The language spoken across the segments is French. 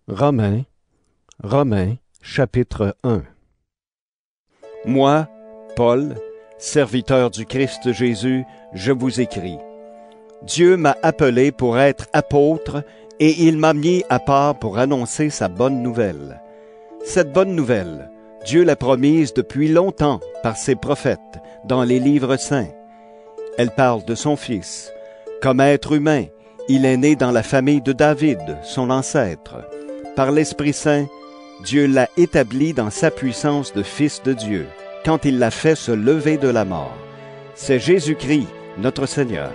Romains, chapitre 1. Moi, Paul, serviteur du Christ Jésus, je vous écris. Dieu m'a appelé pour être apôtre et il m'a mis à part pour annoncer sa bonne nouvelle. Cette bonne nouvelle, Dieu l'a promise depuis longtemps par ses prophètes dans les livres saints. Elle parle de son Fils. Comme être humain, il est né dans la famille de David, son ancêtre. Par l'Esprit Saint, Dieu l'a établi dans sa puissance de Fils de Dieu, quand il l'a fait se lever de la mort. C'est Jésus-Christ, notre Seigneur.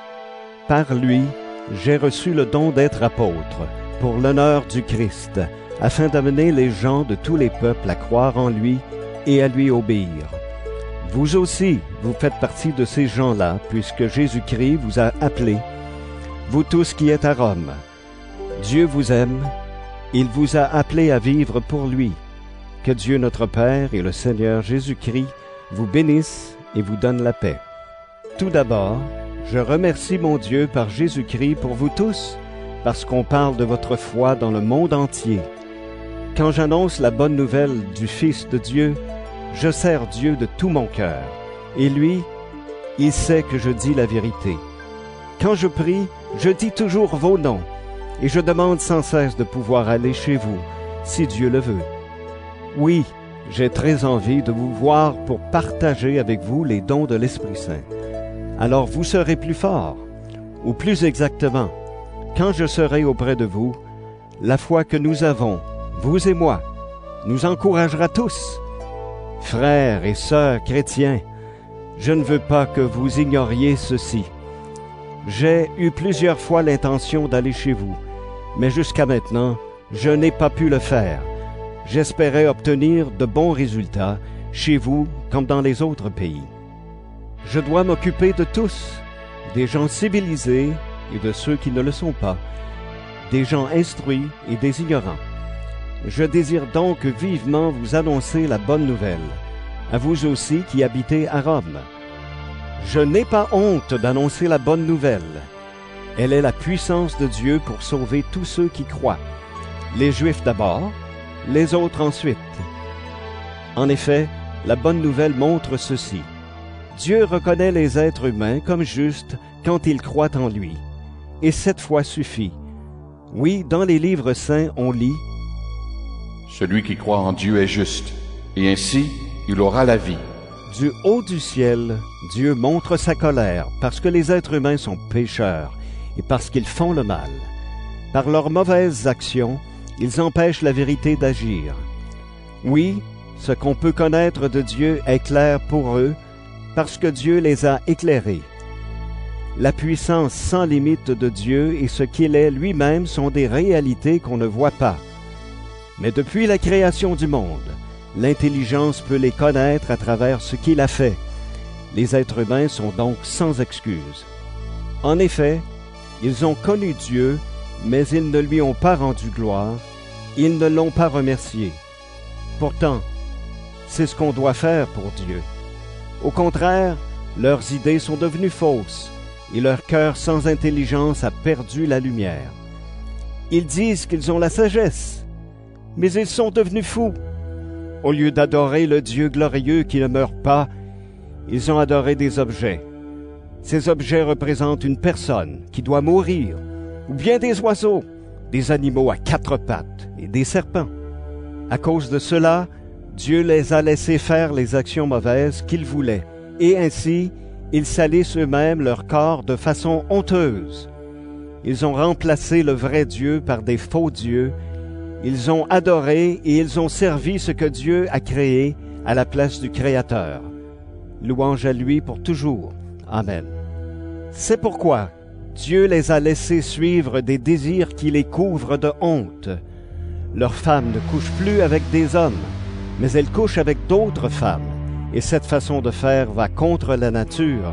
Par lui, j'ai reçu le don d'être apôtre, pour l'honneur du Christ, afin d'amener les gens de tous les peuples à croire en lui et à lui obéir. Vous aussi, vous faites partie de ces gens-là, puisque Jésus-Christ vous a appelés, vous tous qui êtes à Rome. Dieu vous aime. Il vous a appelé à vivre pour lui. Que Dieu notre Père et le Seigneur Jésus-Christ vous bénissent et vous donnent la paix. Tout d'abord, je remercie mon Dieu par Jésus-Christ pour vous tous, parce qu'on parle de votre foi dans le monde entier. Quand j'annonce la bonne nouvelle du Fils de Dieu, je sers Dieu de tout mon cœur. Et lui, il sait que je dis la vérité. Quand je prie, je dis toujours vos noms. Et je demande sans cesse de pouvoir aller chez vous, si Dieu le veut. Oui, j'ai très envie de vous voir pour partager avec vous les dons de l'Esprit Saint. Alors vous serez plus forts, ou plus exactement, quand je serai auprès de vous, la foi que nous avons, vous et moi, nous encouragera tous. Frères et sœurs chrétiens, je ne veux pas que vous ignoriez ceci. J'ai eu plusieurs fois l'intention d'aller chez vous, mais jusqu'à maintenant, je n'ai pas pu le faire. J'espérais obtenir de bons résultats chez vous comme dans les autres pays. Je dois m'occuper de tous, des gens civilisés et de ceux qui ne le sont pas, des gens instruits et des ignorants. Je désire donc vivement vous annoncer la bonne nouvelle, à vous aussi qui habitez à Rome. Je n'ai pas honte d'annoncer la bonne nouvelle. Elle est la puissance de Dieu pour sauver tous ceux qui croient, les Juifs d'abord, les autres ensuite. En effet, la bonne nouvelle montre ceci. Dieu reconnaît les êtres humains comme justes quand ils croient en lui. Et cette foi suffit. Oui, dans les livres saints, on lit « Celui qui croit en Dieu est juste, et ainsi il aura la vie. » Du haut du ciel, Dieu montre sa colère parce que les êtres humains sont pécheurs et parce qu'ils font le mal. Par leurs mauvaises actions, ils empêchent la vérité d'agir. Oui, ce qu'on peut connaître de Dieu est clair pour eux parce que Dieu les a éclairés. La puissance sans limite de Dieu et ce qu'il est lui-même sont des réalités qu'on ne voit pas. Mais depuis la création du monde, l'intelligence peut les connaître à travers ce qu'il a fait. Les êtres humains sont donc sans excuse. En effet, ils ont connu Dieu, mais ils ne lui ont pas rendu gloire, ils ne l'ont pas remercié. Pourtant, c'est ce qu'on doit faire pour Dieu. Au contraire, leurs idées sont devenues fausses, et leur cœur sans intelligence a perdu la lumière. Ils disent qu'ils ont la sagesse, mais ils sont devenus fous. Au lieu d'adorer le Dieu glorieux qui ne meurt pas, ils ont adoré des objets. Ces objets représentent une personne qui doit mourir, ou bien des oiseaux, des animaux à 4 pattes et des serpents. À cause de cela, Dieu les a laissés faire les actions mauvaises qu'ils voulaient, et ainsi, ils salissent eux-mêmes leur corps de façon honteuse. Ils ont remplacé le vrai Dieu par des faux dieux. Ils ont adoré et ils ont servi ce que Dieu a créé à la place du Créateur. Louange à lui pour toujours. Amen. C'est pourquoi Dieu les a laissés suivre des désirs qui les couvrent de honte. Leurs femmes ne couchent plus avec des hommes, mais elles couchent avec d'autres femmes, et cette façon de faire va contre la nature.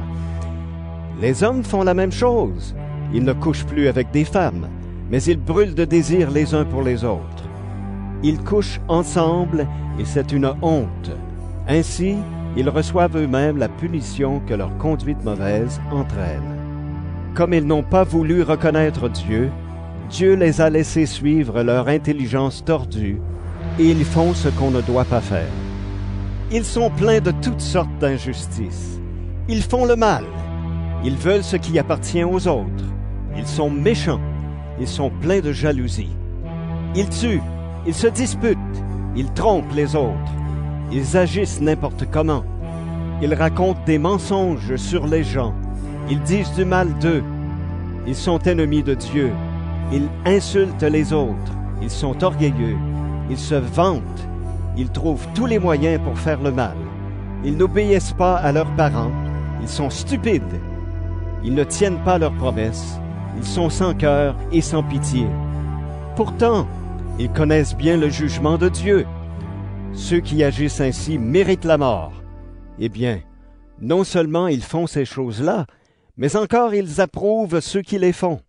Les hommes font la même chose. Ils ne couchent plus avec des femmes, mais ils brûlent de désir les uns pour les autres. Ils couchent ensemble et c'est une honte. Ainsi, ils reçoivent eux-mêmes la punition que leur conduite mauvaise entraîne. Comme ils n'ont pas voulu reconnaître Dieu, Dieu les a laissés suivre leur intelligence tordue, et ils font ce qu'on ne doit pas faire. Ils sont pleins de toutes sortes d'injustices. Ils font le mal. Ils veulent ce qui appartient aux autres. Ils sont méchants. Ils sont pleins de jalousie. Ils tuent. Ils se disputent. Ils trompent les autres. Ils agissent n'importe comment. Ils racontent des mensonges sur les gens. Ils disent du mal d'eux. Ils sont ennemis de Dieu. Ils insultent les autres. Ils sont orgueilleux. Ils se vantent. Ils trouvent tous les moyens pour faire le mal. Ils n'obéissent pas à leurs parents. Ils sont stupides. Ils ne tiennent pas leurs promesses. Ils sont sans cœur et sans pitié. Pourtant, ils connaissent bien le jugement de Dieu. Ceux qui agissent ainsi méritent la mort. Eh bien, non seulement ils font ces choses-là, mais encore ils approuvent ceux qui les font.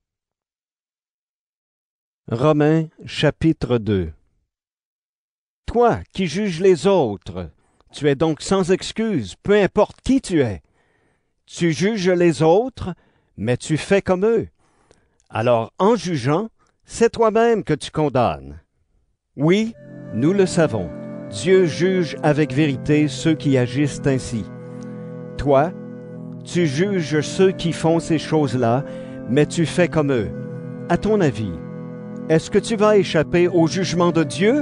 Romains chapitre 2. Toi qui juges les autres, tu es donc sans excuse, peu importe qui tu es. Tu juges les autres, mais tu fais comme eux. Alors, en jugeant, c'est toi-même que tu condamnes. Oui, nous le savons, Dieu juge avec vérité ceux qui agissent ainsi. Toi, tu juges ceux qui font ces choses-là, mais tu fais comme eux. À ton avis, est-ce que tu vas échapper au jugement de Dieu?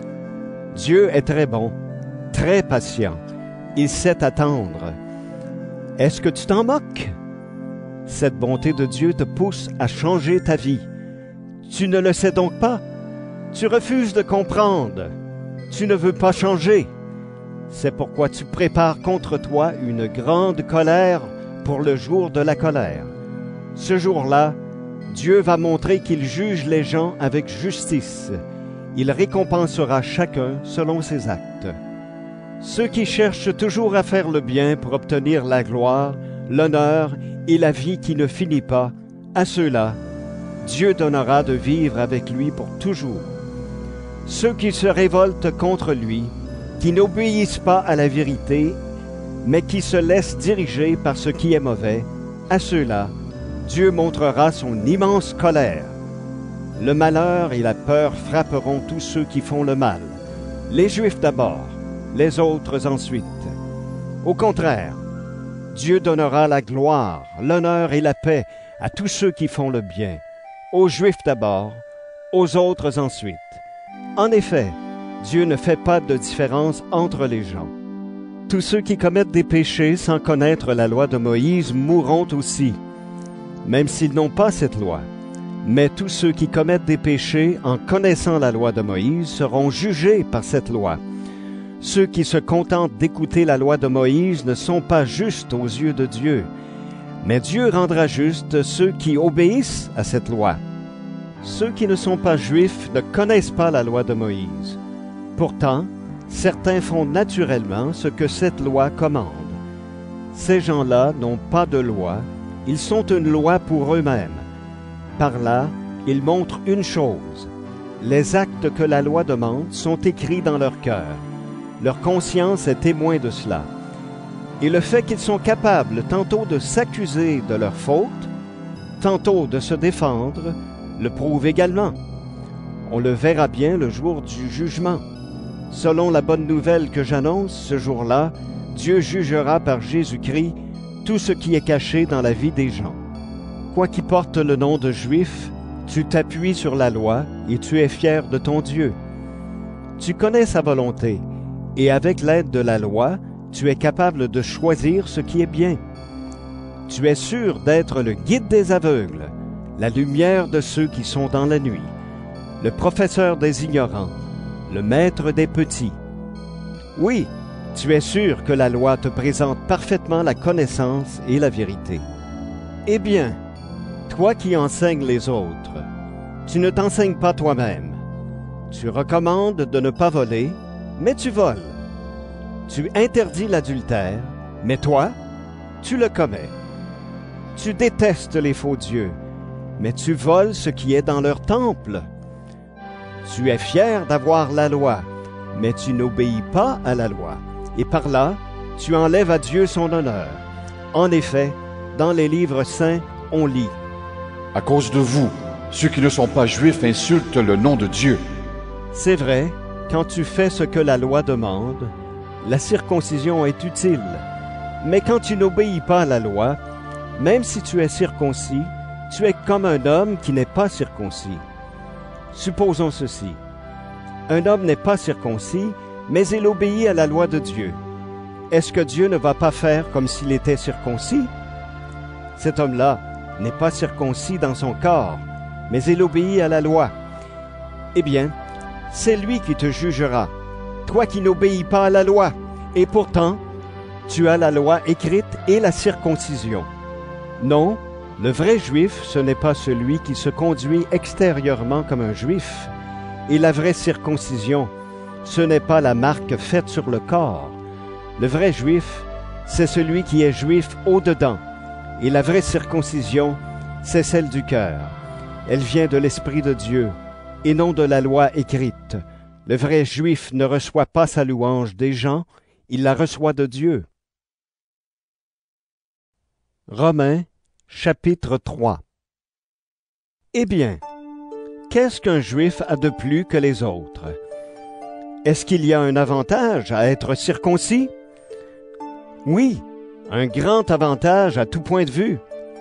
Dieu est très bon, très patient. Il sait attendre. Est-ce que tu t'en moques? Cette bonté de Dieu te pousse à changer ta vie. Tu ne le sais donc pas. Tu refuses de comprendre. Tu ne veux pas changer. C'est pourquoi tu prépares contre toi une grande colère pour le jour de la colère. Ce jour-là, Dieu va montrer qu'il juge les gens avec justice. Il récompensera chacun selon ses actes. Ceux qui cherchent toujours à faire le bien pour obtenir la gloire, l'honneur et la vie qui ne finit pas, à ceux-là, Dieu donnera de vivre avec lui pour toujours. Ceux qui se révoltent contre lui, qui n'obéissent pas à la vérité, mais qui se laissent diriger par ce qui est mauvais, à ceux-là, Dieu montrera son immense colère. Le malheur et la peur frapperont tous ceux qui font le mal, les Juifs d'abord, les autres ensuite. Au contraire, Dieu donnera la gloire, l'honneur et la paix à tous ceux qui font le bien, aux Juifs d'abord, aux autres ensuite. En effet, Dieu ne fait pas de différence entre les gens. Tous ceux qui commettent des péchés sans connaître la loi de Moïse mourront aussi, même s'ils n'ont pas cette loi. Mais tous ceux qui commettent des péchés en connaissant la loi de Moïse seront jugés par cette loi. Ceux qui se contentent d'écouter la loi de Moïse ne sont pas justes aux yeux de Dieu, mais Dieu rendra justes ceux qui obéissent à cette loi. Ceux qui ne sont pas juifs ne connaissent pas la loi de Moïse. Pourtant, certains font naturellement ce que cette loi commande. Ces gens-là n'ont pas de loi, ils sont une loi pour eux-mêmes. Par là, ils montrent une chose. Les actes que la loi demande sont écrits dans leur cœur. Leur conscience est témoin de cela. Et le fait qu'ils sont capables tantôt de s'accuser de leurs fautes, tantôt de se défendre, le prouve également. On le verra bien le jour du jugement. Selon la bonne nouvelle que j'annonce, ce jour-là, Dieu jugera par Jésus-Christ tout ce qui est caché dans la vie des gens. Toi qui portes le nom de Juif, tu t'appuies sur la loi et tu es fier de ton Dieu. Tu connais sa volonté et avec l'aide de la loi, tu es capable de choisir ce qui est bien. Tu es sûr d'être le guide des aveugles, la lumière de ceux qui sont dans la nuit, le professeur des ignorants, le maître des petits. Oui, tu es sûr que la loi te présente parfaitement la connaissance et la vérité. Eh bien, toi qui enseignes les autres, tu ne t'enseignes pas toi-même. Tu recommandes de ne pas voler, mais tu voles. Tu interdis l'adultère, mais toi, tu le commets. Tu détestes les faux dieux, mais tu voles ce qui est dans leur temple. Tu es fier d'avoir la loi, mais tu n'obéis pas à la loi. Et par là, tu enlèves à Dieu son honneur. En effet, dans les livres saints, on lit: À cause de vous, Ceux qui ne sont pas juifs insultent le nom de Dieu. C'est vrai, quand tu fais ce que la loi demande, la circoncision est utile. Mais quand tu n'obéis pas à la loi, même si tu es circoncis, tu es comme un homme qui n'est pas circoncis. Supposons ceci. Un homme n'est pas circoncis, mais il obéit à la loi de Dieu. Est-ce que Dieu ne va pas faire comme s'il était circoncis? Cet homme-là n'est pas circoncis dans son corps, mais il obéit à la loi. Eh bien, c'est lui qui te jugera, toi qui n'obéis pas à la loi. Et pourtant, tu as la loi écrite et la circoncision. Non, le vrai juif, ce n'est pas celui qui se conduit extérieurement comme un juif. Et la vraie circoncision, ce n'est pas la marque faite sur le corps. Le vrai juif, c'est celui qui est juif au-dedans. Et la vraie circoncision, c'est celle du cœur. Elle vient de l'Esprit de Dieu, et non de la loi écrite. Le vrai juif ne reçoit pas sa louange des gens, il la reçoit de Dieu. Romains, chapitre 3. Eh bien, qu'est-ce qu'un juif a de plus que les autres? Est-ce qu'il y a un avantage à être circoncis? Oui, un grand avantage à tout point de vue.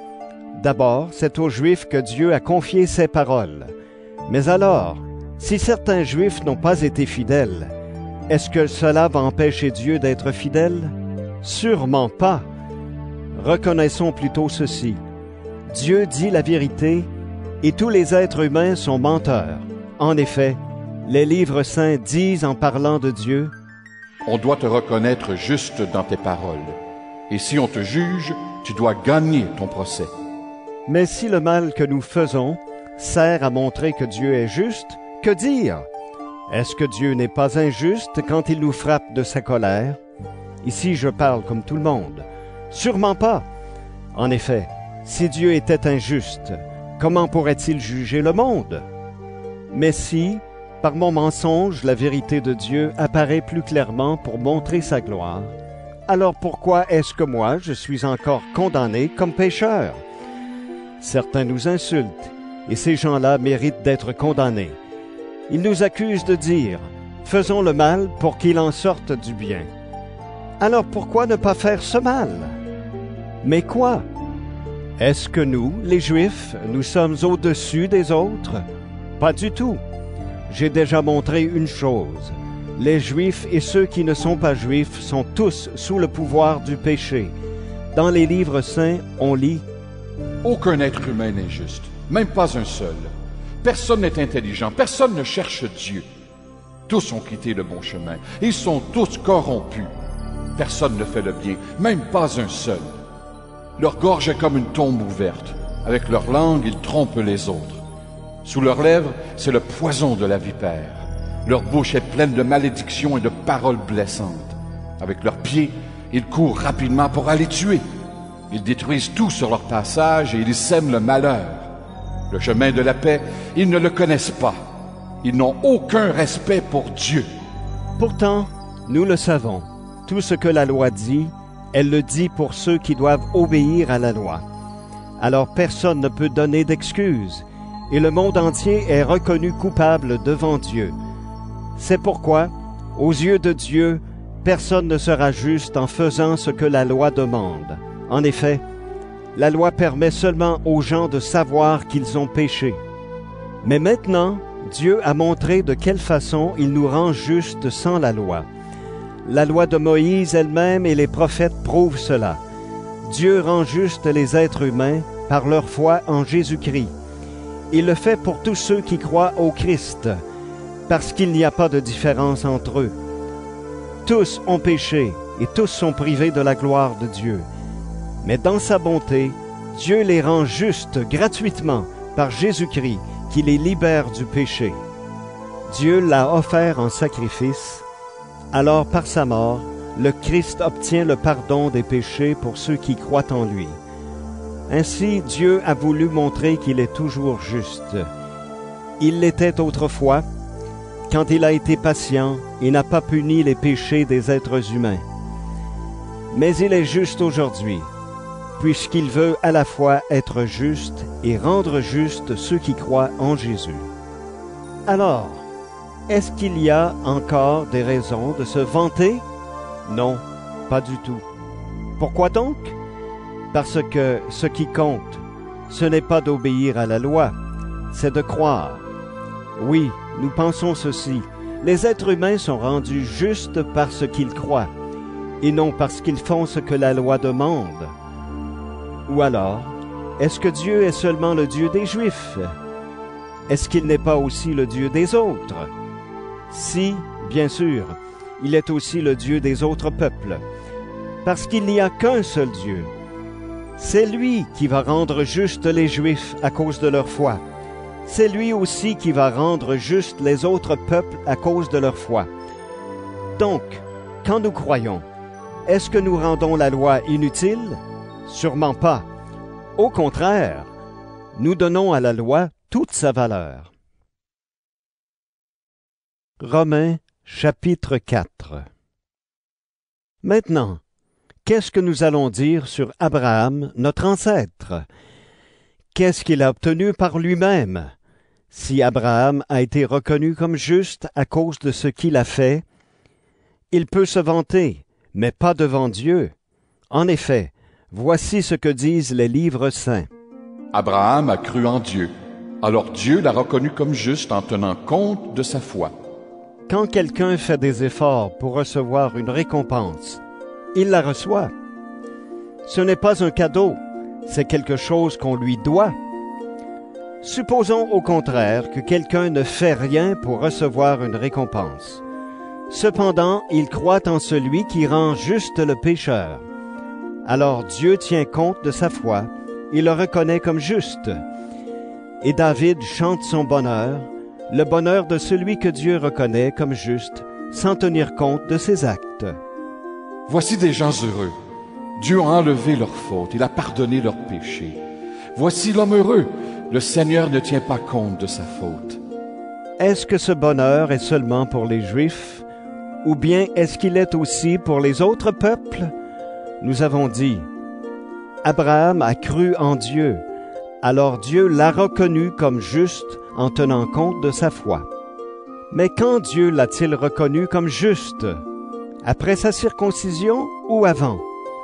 D'abord, c'est aux Juifs que Dieu a confié ses paroles. Mais alors, si certains Juifs n'ont pas été fidèles, est-ce que cela va empêcher Dieu d'être fidèle? Sûrement pas. Reconnaissons plutôt ceci. Dieu dit la vérité et tous les êtres humains sont menteurs. En effet, les livres saints disent en parlant de Dieu, « On doit te reconnaître juste dans tes paroles. Et si on te juge, tu dois gagner ton procès. » Mais si le mal que nous faisons sert à montrer que Dieu est juste, que dire? Est-ce que Dieu n'est pas injuste quand il nous frappe de sa colère? Ici, je parle comme tout le monde. Sûrement pas. En effet, si Dieu était injuste, comment pourrait-il juger le monde? Mais si, par mon mensonge, la vérité de Dieu apparaît plus clairement pour montrer sa gloire, alors pourquoi est-ce que moi, je suis encore condamné comme pécheur? Certains nous insultent, et ces gens-là méritent d'être condamnés. Ils nous accusent de dire « Faisons le mal pour qu'il en sorte du bien ». Alors pourquoi ne pas faire ce mal? Mais quoi? Est-ce que nous, les Juifs, nous sommes au-dessus des autres? Pas du tout. J'ai déjà montré une chose. Les Juifs et ceux qui ne sont pas Juifs sont tous sous le pouvoir du péché. Dans les livres saints, on lit « Aucun être humain n'est juste, même pas un seul. Personne n'est intelligent, personne ne cherche Dieu. Tous ont quitté le bon chemin, ils sont tous corrompus. Personne ne fait le bien, même pas un seul. Leur gorge est comme une tombe ouverte. Avec leur langue, ils trompent les autres. Sous leurs lèvres, c'est le poison de la vipère. Leur bouche est pleine de malédictions et de paroles blessantes. Avec leurs pieds, ils courent rapidement pour aller tuer. Ils détruisent tout sur leur passage et ils sèment le malheur. Le chemin de la paix, ils ne le connaissent pas. Ils n'ont aucun respect pour Dieu. Pourtant, nous le savons. Tout ce que la loi dit, elle le dit pour ceux qui doivent obéir à la loi. Alors personne ne peut donner d'excuses, et le monde entier est reconnu coupable devant Dieu. C'est pourquoi, aux yeux de Dieu, personne ne sera juste en faisant ce que la loi demande. En effet, la loi permet seulement aux gens de savoir qu'ils ont péché. Mais maintenant, Dieu a montré de quelle façon il nous rend justes sans la loi. La loi de Moïse elle-même et les prophètes prouvent cela. Dieu rend justes les êtres humains par leur foi en Jésus-Christ. Il le fait pour tous ceux qui croient au Christ, parce qu'il n'y a pas de différence entre eux. Tous ont péché et tous sont privés de la gloire de Dieu. Mais dans sa bonté, Dieu les rend justes gratuitement par Jésus-Christ, qui les libère du péché. Dieu l'a offert en sacrifice. Alors par sa mort, le Christ obtient le pardon des péchés pour ceux qui croient en lui. Ainsi, Dieu a voulu montrer qu'il est toujours juste. Il l'était autrefois, quand il a été patient et n'a pas puni les péchés des êtres humains. Mais il est juste aujourd'hui, puisqu'il veut à la fois être juste et rendre juste ceux qui croient en Jésus. Alors, est-ce qu'il y a encore des raisons de se vanter? Non, pas du tout. Pourquoi donc? Parce que ce qui compte, ce n'est pas d'obéir à la loi, c'est de croire. Oui, nous pensons ceci. Les êtres humains sont rendus justes parce qu'ils croient, et non parce qu'ils font ce que la loi demande. Ou alors, est-ce que Dieu est seulement le Dieu des Juifs? Est-ce qu'il n'est pas aussi le Dieu des autres? Si, bien sûr, il est aussi le Dieu des autres peuples, parce qu'il n'y a qu'un seul Dieu. C'est lui qui va rendre justes les Juifs à cause de leur foi. C'est lui aussi qui va rendre justes les autres peuples à cause de leur foi. Donc, quand nous croyons, est-ce que nous rendons la loi inutile? Sûrement pas. Au contraire, nous donnons à la loi toute sa valeur. Romains chapitre 4. Maintenant, qu'est-ce que nous allons dire sur Abraham, notre ancêtre? Qu'est-ce qu'il a obtenu par lui-même? Si Abraham a été reconnu comme juste à cause de ce qu'il a fait, il peut se vanter, mais pas devant Dieu. En effet, voici ce que disent les livres saints. Abraham a cru en Dieu. Alors Dieu l'a reconnu comme juste en tenant compte de sa foi. Quand quelqu'un fait des efforts pour recevoir une récompense, il la reçoit. Ce n'est pas un cadeau, c'est quelque chose qu'on lui doit. Supposons au contraire que quelqu'un ne fait rien pour recevoir une récompense. Cependant, il croit en celui qui rend juste le pécheur. Alors Dieu tient compte de sa foi et le reconnaît comme juste. Et David chante son bonheur, le bonheur de celui que Dieu reconnaît comme juste, sans tenir compte de ses actes. Voici des gens heureux. Dieu a enlevé leurs fautes, il a pardonné leurs péchés. Voici l'homme heureux, le Seigneur ne tient pas compte de sa faute. Est-ce que ce bonheur est seulement pour les Juifs, ou bien est-ce qu'il est aussi pour les autres peuples? Nous avons dit, Abraham a cru en Dieu, alors Dieu l'a reconnu comme juste en tenant compte de sa foi. Mais quand Dieu l'a-t-il reconnu comme juste? Après sa circoncision ou avant?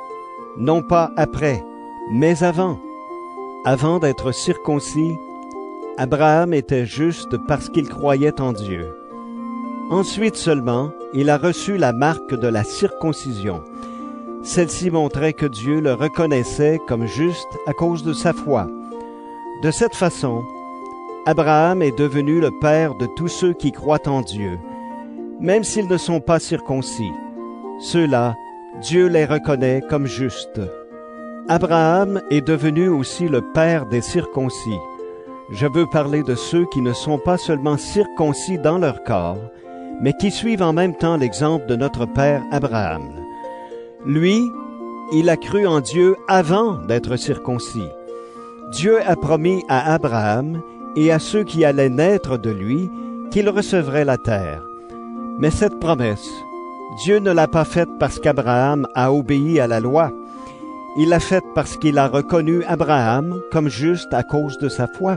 Non pas après, mais avant. Avant d'être circoncis, Abraham était juste parce qu'il croyait en Dieu. Ensuite seulement, il a reçu la marque de la circoncision. Celle-ci montrait que Dieu le reconnaissait comme juste à cause de sa foi. De cette façon, Abraham est devenu le père de tous ceux qui croient en Dieu, même s'ils ne sont pas circoncis. Ceux-là, Dieu les reconnaît comme justes. Abraham est devenu aussi le père des circoncis. Je veux parler de ceux qui ne sont pas seulement circoncis dans leur corps, mais qui suivent en même temps l'exemple de notre père Abraham. Lui, il a cru en Dieu avant d'être circoncis. Dieu a promis à Abraham et à ceux qui allaient naître de lui qu'il recevrait la terre. Mais cette promesse, Dieu ne l'a pas faite parce qu'Abraham a obéi à la loi. Il l'a faite parce qu'il a reconnu Abraham comme juste à cause de sa foi.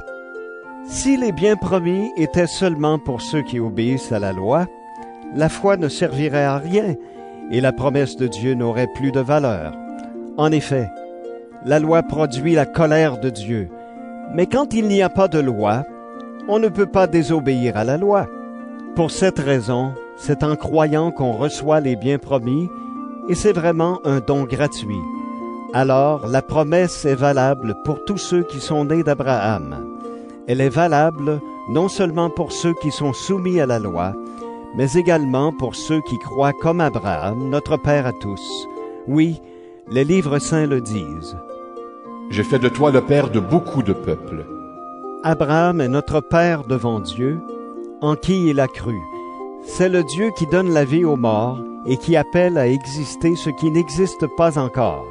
Si les biens promis étaient seulement pour ceux qui obéissent à la loi, la foi ne servirait à rien et la promesse de Dieu n'aurait plus de valeur. En effet, la loi produit la colère de Dieu, mais quand il n'y a pas de loi, on ne peut pas désobéir à la loi. Pour cette raison, c'est en croyant qu'on reçoit les biens promis, et c'est vraiment un don gratuit. Alors, la promesse est valable pour tous ceux qui sont nés d'Abraham. Elle est valable non seulement pour ceux qui sont soumis à la loi, mais également pour ceux qui croient comme Abraham, notre Père à tous. Oui, les livres saints le disent. J'ai fait de toi le père de beaucoup de peuples. Abraham est notre Père devant Dieu, en qui il a cru. C'est le Dieu qui donne la vie aux morts et qui appelle à exister ce qui n'existe pas encore.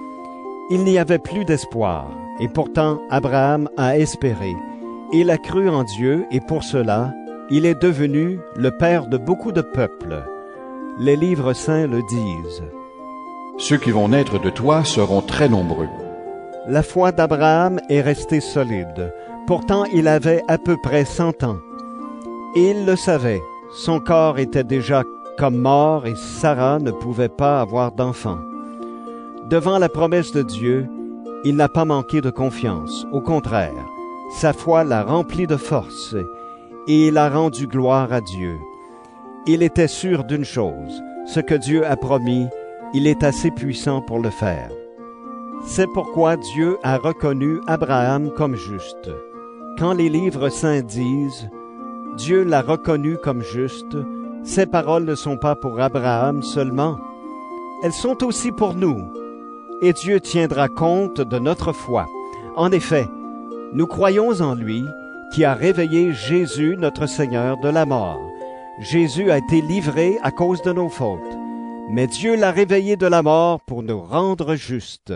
Il n'y avait plus d'espoir, et pourtant Abraham a espéré. Il a cru en Dieu, et pour cela, il est devenu le père de beaucoup de peuples. Les livres saints le disent. Ceux qui vont naître de toi seront très nombreux. La foi d'Abraham est restée solide. Pourtant, il avait à peu près 100 ans. Et il le savait, son corps était déjà comme mort et Sarah ne pouvait pas avoir d'enfant. Devant la promesse de Dieu, il n'a pas manqué de confiance. Au contraire, sa foi l'a rempli de force et il a rendu gloire à Dieu. Il était sûr d'une chose, ce que Dieu a promis, il est assez puissant pour le faire. C'est pourquoi Dieu a reconnu Abraham comme juste. Quand les livres saints disent « Dieu l'a reconnu comme juste », ces paroles ne sont pas pour Abraham seulement. Elles sont aussi pour nous. Et Dieu tiendra compte de notre foi. En effet, nous croyons en lui, qui a réveillé Jésus, notre Seigneur, de la mort. Jésus a été livré à cause de nos fautes, mais Dieu l'a réveillé de la mort pour nous rendre justes.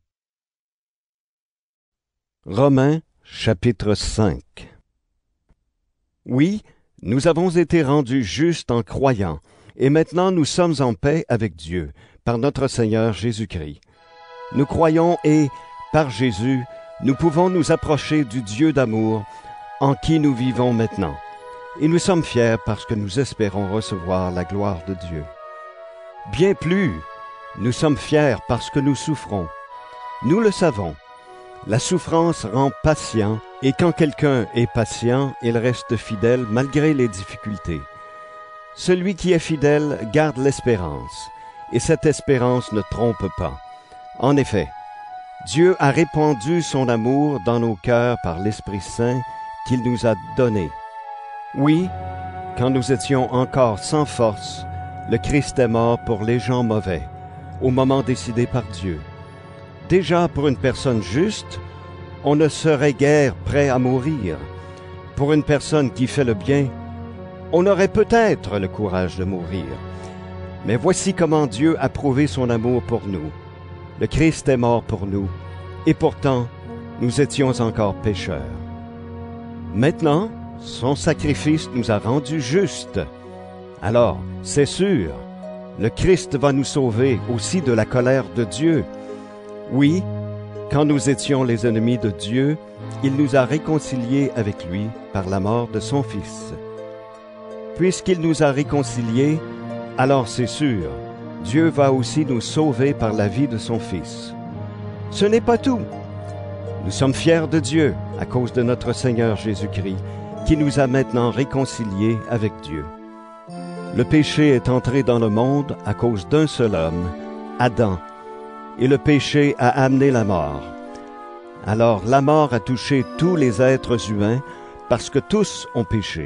Romains, chapitre 5. Oui, nous avons été rendus justes en croyant, et maintenant nous sommes en paix avec Dieu, par notre Seigneur Jésus-Christ. Nous croyons et, par Jésus, nous pouvons nous approcher du Dieu d'amour en qui nous vivons maintenant. Et nous sommes fiers parce que nous espérons recevoir la gloire de Dieu. Bien plus, nous sommes fiers parce que nous souffrons. Nous le savons. La souffrance rend patient, et quand quelqu'un est patient, il reste fidèle malgré les difficultés. Celui qui est fidèle garde l'espérance, et cette espérance ne trompe pas. En effet, Dieu a répandu son amour dans nos cœurs par l'Esprit Saint qu'il nous a donné. Oui, quand nous étions encore sans force, le Christ est mort pour les gens mauvais, au moment décidé par Dieu. Déjà pour une personne juste, on ne serait guère prêt à mourir. Pour une personne qui fait le bien, on aurait peut-être le courage de mourir. Mais voici comment Dieu a prouvé son amour pour nous. Le Christ est mort pour nous, et pourtant, nous étions encore pécheurs. Maintenant, son sacrifice nous a rendus justes. Alors, c'est sûr, le Christ va nous sauver aussi de la colère de Dieu. Oui, quand nous étions les ennemis de Dieu, il nous a réconciliés avec lui par la mort de son Fils. Puisqu'il nous a réconciliés, alors c'est sûr, Dieu va aussi nous sauver par la vie de son Fils. Ce n'est pas tout. Nous sommes fiers de Dieu à cause de notre Seigneur Jésus-Christ, qui nous a maintenant réconciliés avec Dieu. Le péché est entré dans le monde à cause d'un seul homme, Adam, et le péché a amené la mort. Alors la mort a touché tous les êtres humains parce que tous ont péché.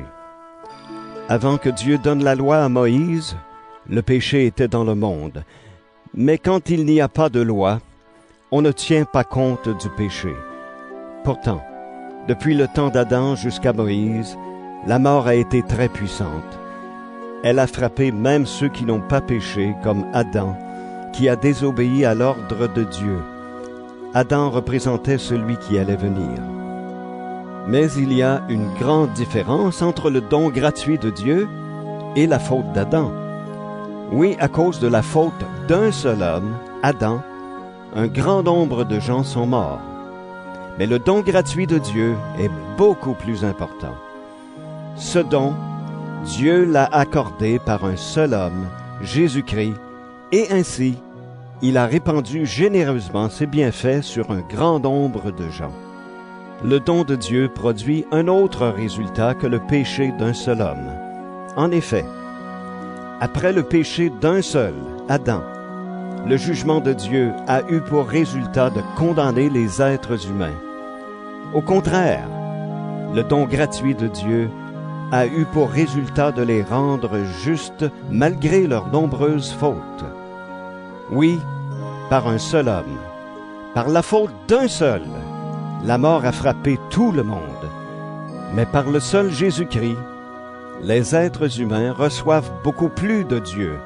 Avant que Dieu donne la loi à Moïse, le péché était dans le monde. Mais quand il n'y a pas de loi, on ne tient pas compte du péché. Pourtant, depuis le temps d'Adam jusqu'à Moïse, la mort a été très puissante. Elle a frappé même ceux qui n'ont pas péché, comme Adam, qui a désobéi à l'ordre de Dieu. Adam représentait celui qui allait venir. Mais il y a une grande différence entre le don gratuit de Dieu et la faute d'Adam. Oui, à cause de la faute d'un seul homme, Adam, un grand nombre de gens sont morts. Mais le don gratuit de Dieu est beaucoup plus important. Ce don, Dieu l'a accordé par un seul homme, Jésus-Christ, et ainsi, il a répandu généreusement ses bienfaits sur un grand nombre de gens. Le don de Dieu produit un autre résultat que le péché d'un seul homme. En effet, après le péché d'un seul, Adam, le jugement de Dieu a eu pour résultat de condamner les êtres humains. Au contraire, le don gratuit de Dieu a eu pour résultat de les rendre justes malgré leurs nombreuses fautes. Oui, par un seul homme, par la faute d'un seul, la mort a frappé tout le monde. Mais par le seul Jésus-Christ, les êtres humains reçoivent beaucoup plus de Dieu.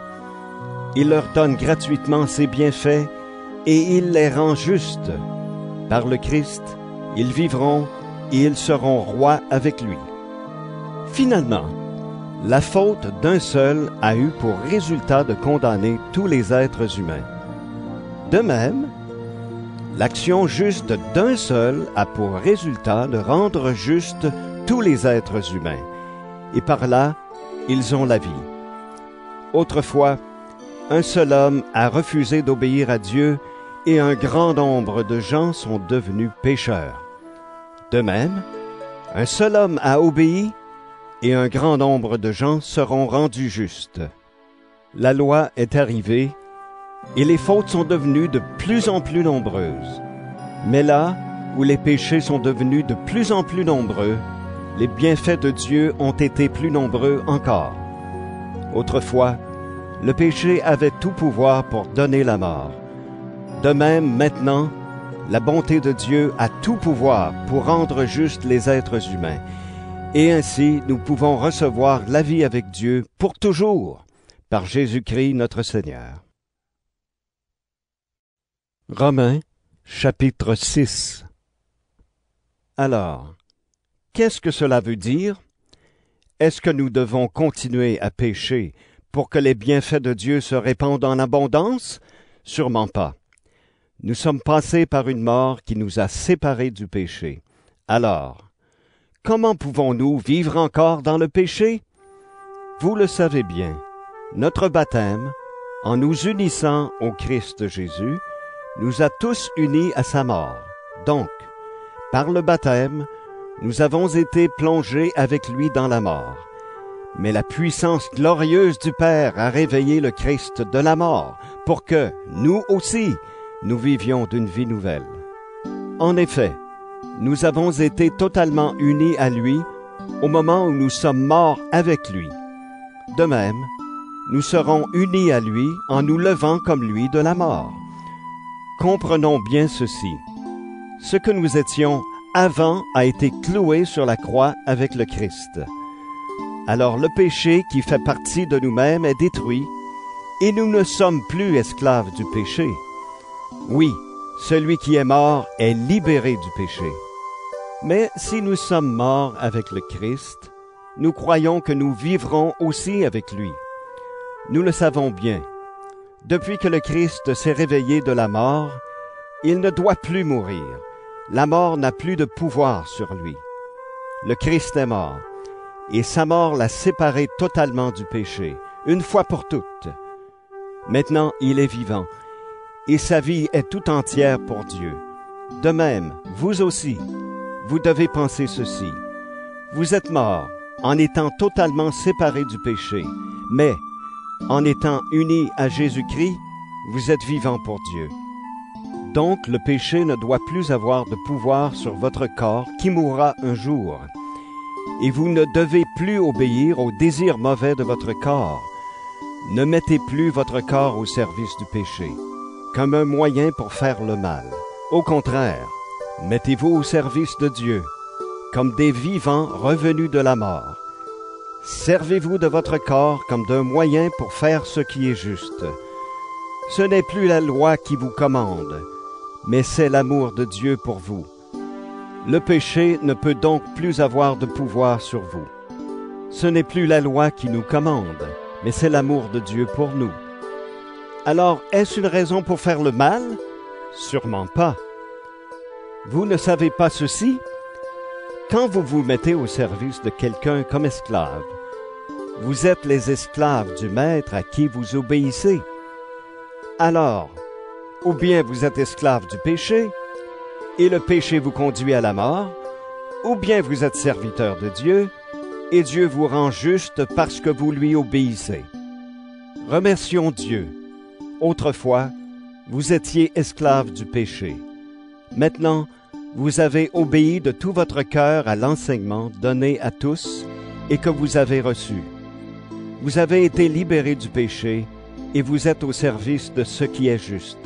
Il leur donne gratuitement ses bienfaits et il les rend justes. Par le Christ, ils vivront et ils seront rois avec lui. Finalement, la faute d'un seul a eu pour résultat de condamner tous les êtres humains. De même, L'action juste d'un seul a pour résultat de rendre juste tous les êtres humains, et par là, ils ont la vie. Autrefois, un seul homme a refusé d'obéir à Dieu, et un grand nombre de gens sont devenus pécheurs. De même, un seul homme a obéi, et un grand nombre de gens seront rendus justes. La loi est arrivée, et les fautes sont devenues de plus en plus nombreuses. Mais là où les péchés sont devenus de plus en plus nombreux, les bienfaits de Dieu ont été plus nombreux encore. Autrefois, le péché avait tout pouvoir pour donner la mort. De même, maintenant, la bonté de Dieu a tout pouvoir pour rendre justes les êtres humains. Et ainsi, nous pouvons recevoir la vie avec Dieu pour toujours, par Jésus-Christ notre Seigneur. Romains, chapitre 6. Alors, qu'est-ce que cela veut dire? Est-ce que nous devons continuer à pécher pour que les bienfaits de Dieu se répandent en abondance? Sûrement pas. Nous sommes passés par une mort qui nous a séparés du péché. Alors, comment pouvons-nous vivre encore dans le péché? Vous le savez bien, notre baptême, en nous unissant au Christ Jésus, nous a tous unis à sa mort. Donc, par le baptême, nous avons été plongés avec lui dans la mort. Mais la puissance glorieuse du Père a réveillé le Christ de la mort, pour que, nous aussi, nous vivions d'une vie nouvelle. En effet, nous avons été totalement unis à lui au moment où nous sommes morts avec lui. De même, nous serons unis à lui en nous levant comme lui de la mort. Comprenons bien ceci. Ce que nous étions avant a été cloué sur la croix avec le Christ. Alors le péché qui fait partie de nous-mêmes est détruit, et nous ne sommes plus esclaves du péché. Oui, celui qui est mort est libéré du péché. Mais si nous sommes morts avec le Christ, nous croyons que nous vivrons aussi avec lui. Nous le savons bien. Depuis que le Christ s'est réveillé de la mort, il ne doit plus mourir. La mort n'a plus de pouvoir sur lui. Le Christ est mort, et sa mort l'a séparé totalement du péché, une fois pour toutes. Maintenant, il est vivant, et sa vie est tout entière pour Dieu. De même, vous aussi, vous devez penser ceci. Vous êtes morts en étant totalement séparés du péché, mais en étant unis à Jésus-Christ, vous êtes vivants pour Dieu. Donc le péché ne doit plus avoir de pouvoir sur votre corps qui mourra un jour. Et vous ne devez plus obéir aux désirs mauvais de votre corps. Ne mettez plus votre corps au service du péché, comme un moyen pour faire le mal. Au contraire, mettez-vous au service de Dieu, comme des vivants revenus de la mort. Servez-vous de votre corps comme d'un moyen pour faire ce qui est juste. Ce n'est plus la loi qui vous commande, mais c'est l'amour de Dieu pour vous. Le péché ne peut donc plus avoir de pouvoir sur vous. Ce n'est plus la loi qui nous commande, mais c'est l'amour de Dieu pour nous. Alors, est-ce une raison pour faire le mal? Sûrement pas. Vous ne savez pas ceci? Quand vous vous mettez au service de quelqu'un comme esclave, vous êtes les esclaves du maître à qui vous obéissez. Alors, ou bien vous êtes esclave du péché, et le péché vous conduit à la mort, ou bien vous êtes serviteur de Dieu, et Dieu vous rend juste parce que vous lui obéissez. Remercions Dieu. Autrefois, vous étiez esclaves du péché. Maintenant, vous avez obéi de tout votre cœur à l'enseignement donné à tous et que vous avez reçu. Vous avez été libérés du péché et vous êtes au service de ce qui est juste.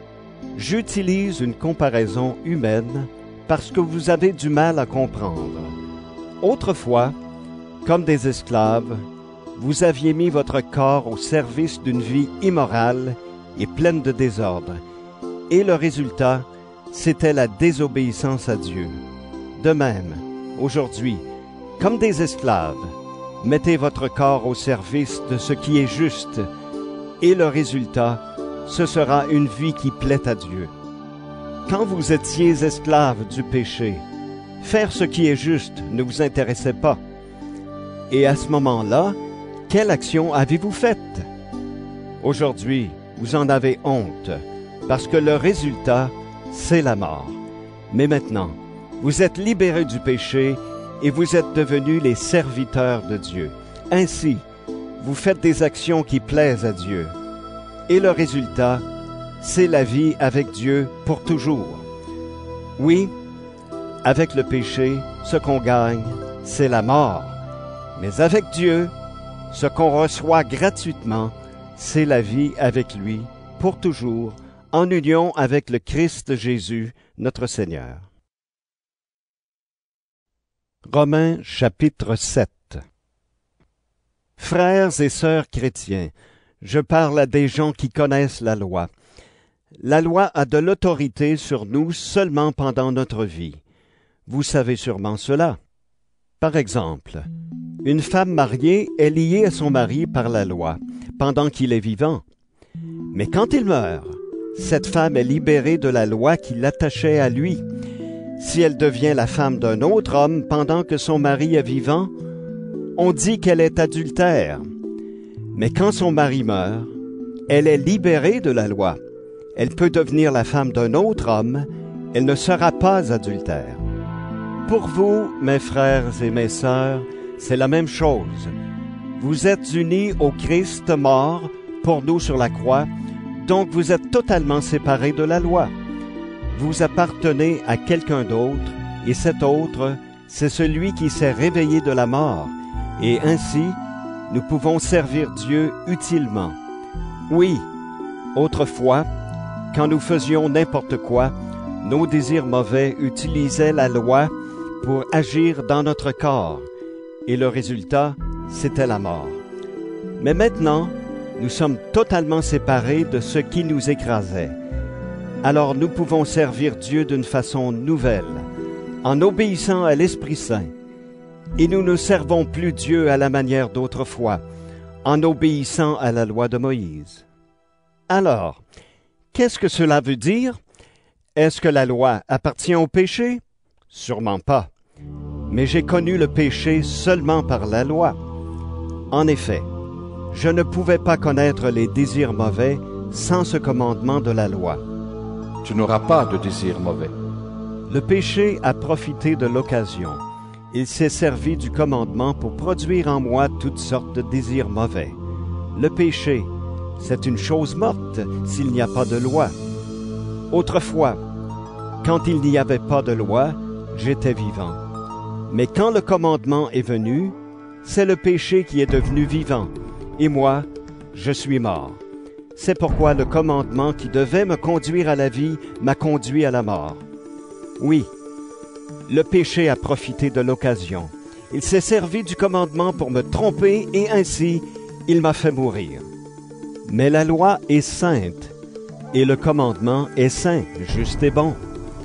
J'utilise une comparaison humaine parce que vous avez du mal à comprendre. Autrefois, comme des esclaves, vous aviez mis votre corps au service d'une vie immorale et pleine de désordre, et le résultat, c'était la désobéissance à Dieu. De même, aujourd'hui, comme des esclaves, mettez votre corps au service de ce qui est juste, et le résultat, ce sera une vie qui plaît à Dieu. Quand vous étiez esclaves du péché, faire ce qui est juste ne vous intéressait pas. Et à ce moment-là, quelle action avez-vous faite? Aujourd'hui, vous en avez honte, parce que le résultat, c'est la mort. Mais maintenant, vous êtes libérés du péché et vous êtes devenus les serviteurs de Dieu. Ainsi, vous faites des actions qui plaisent à Dieu. Et le résultat, c'est la vie avec Dieu pour toujours. Oui, avec le péché, ce qu'on gagne, c'est la mort. Mais avec Dieu, ce qu'on reçoit gratuitement, c'est la vie avec lui pour toujours, en union avec le Christ Jésus, notre Seigneur. Romains chapitre 7. Frères et sœurs chrétiens, je parle à des gens qui connaissent la loi. La loi a de l'autorité sur nous seulement pendant notre vie. Vous savez sûrement cela. Par exemple, une femme mariée est liée à son mari par la loi, pendant qu'il est vivant. Mais quand il meurt, cette femme est libérée de la loi qui l'attachait à lui. Si elle devient la femme d'un autre homme pendant que son mari est vivant, on dit qu'elle est adultère. Mais quand son mari meurt, elle est libérée de la loi. Elle peut devenir la femme d'un autre homme, elle ne sera pas adultère. Pour vous, mes frères et mes sœurs, c'est la même chose. Vous êtes unis au Christ mort pour nous sur la croix, donc vous êtes totalement séparés de la loi. Vous appartenez à quelqu'un d'autre, et cet autre, c'est celui qui s'est réveillé de la mort, et ainsi, nous pouvons servir Dieu utilement. Oui, autrefois, quand nous faisions n'importe quoi, nos désirs mauvais utilisaient la loi pour agir dans notre corps, et le résultat, c'était la mort. Mais maintenant, nous sommes totalement séparés de ce qui nous écrasait. Alors nous pouvons servir Dieu d'une façon nouvelle, en obéissant à l'Esprit Saint. Et nous ne servons plus Dieu à la manière d'autrefois, en obéissant à la loi de Moïse. Alors, qu'est-ce que cela veut dire? Est-ce que la loi appartient au péché? Sûrement pas. Mais j'ai connu le péché seulement par la loi. En effet, je ne pouvais pas connaître les désirs mauvais sans ce commandement de la loi. Tu n'auras pas de désirs mauvais. Le péché a profité de l'occasion. Il s'est servi du commandement pour produire en moi toutes sortes de désirs mauvais. Le péché, c'est une chose morte s'il n'y a pas de loi. Autrefois, quand il n'y avait pas de loi, j'étais vivant. Mais quand le commandement est venu, c'est le péché qui est devenu vivant, et moi, je suis mort. C'est pourquoi le commandement qui devait me conduire à la vie m'a conduit à la mort. Oui, le péché a profité de l'occasion. Il s'est servi du commandement pour me tromper et ainsi, il m'a fait mourir. Mais la loi est sainte et le commandement est saint, juste et bon.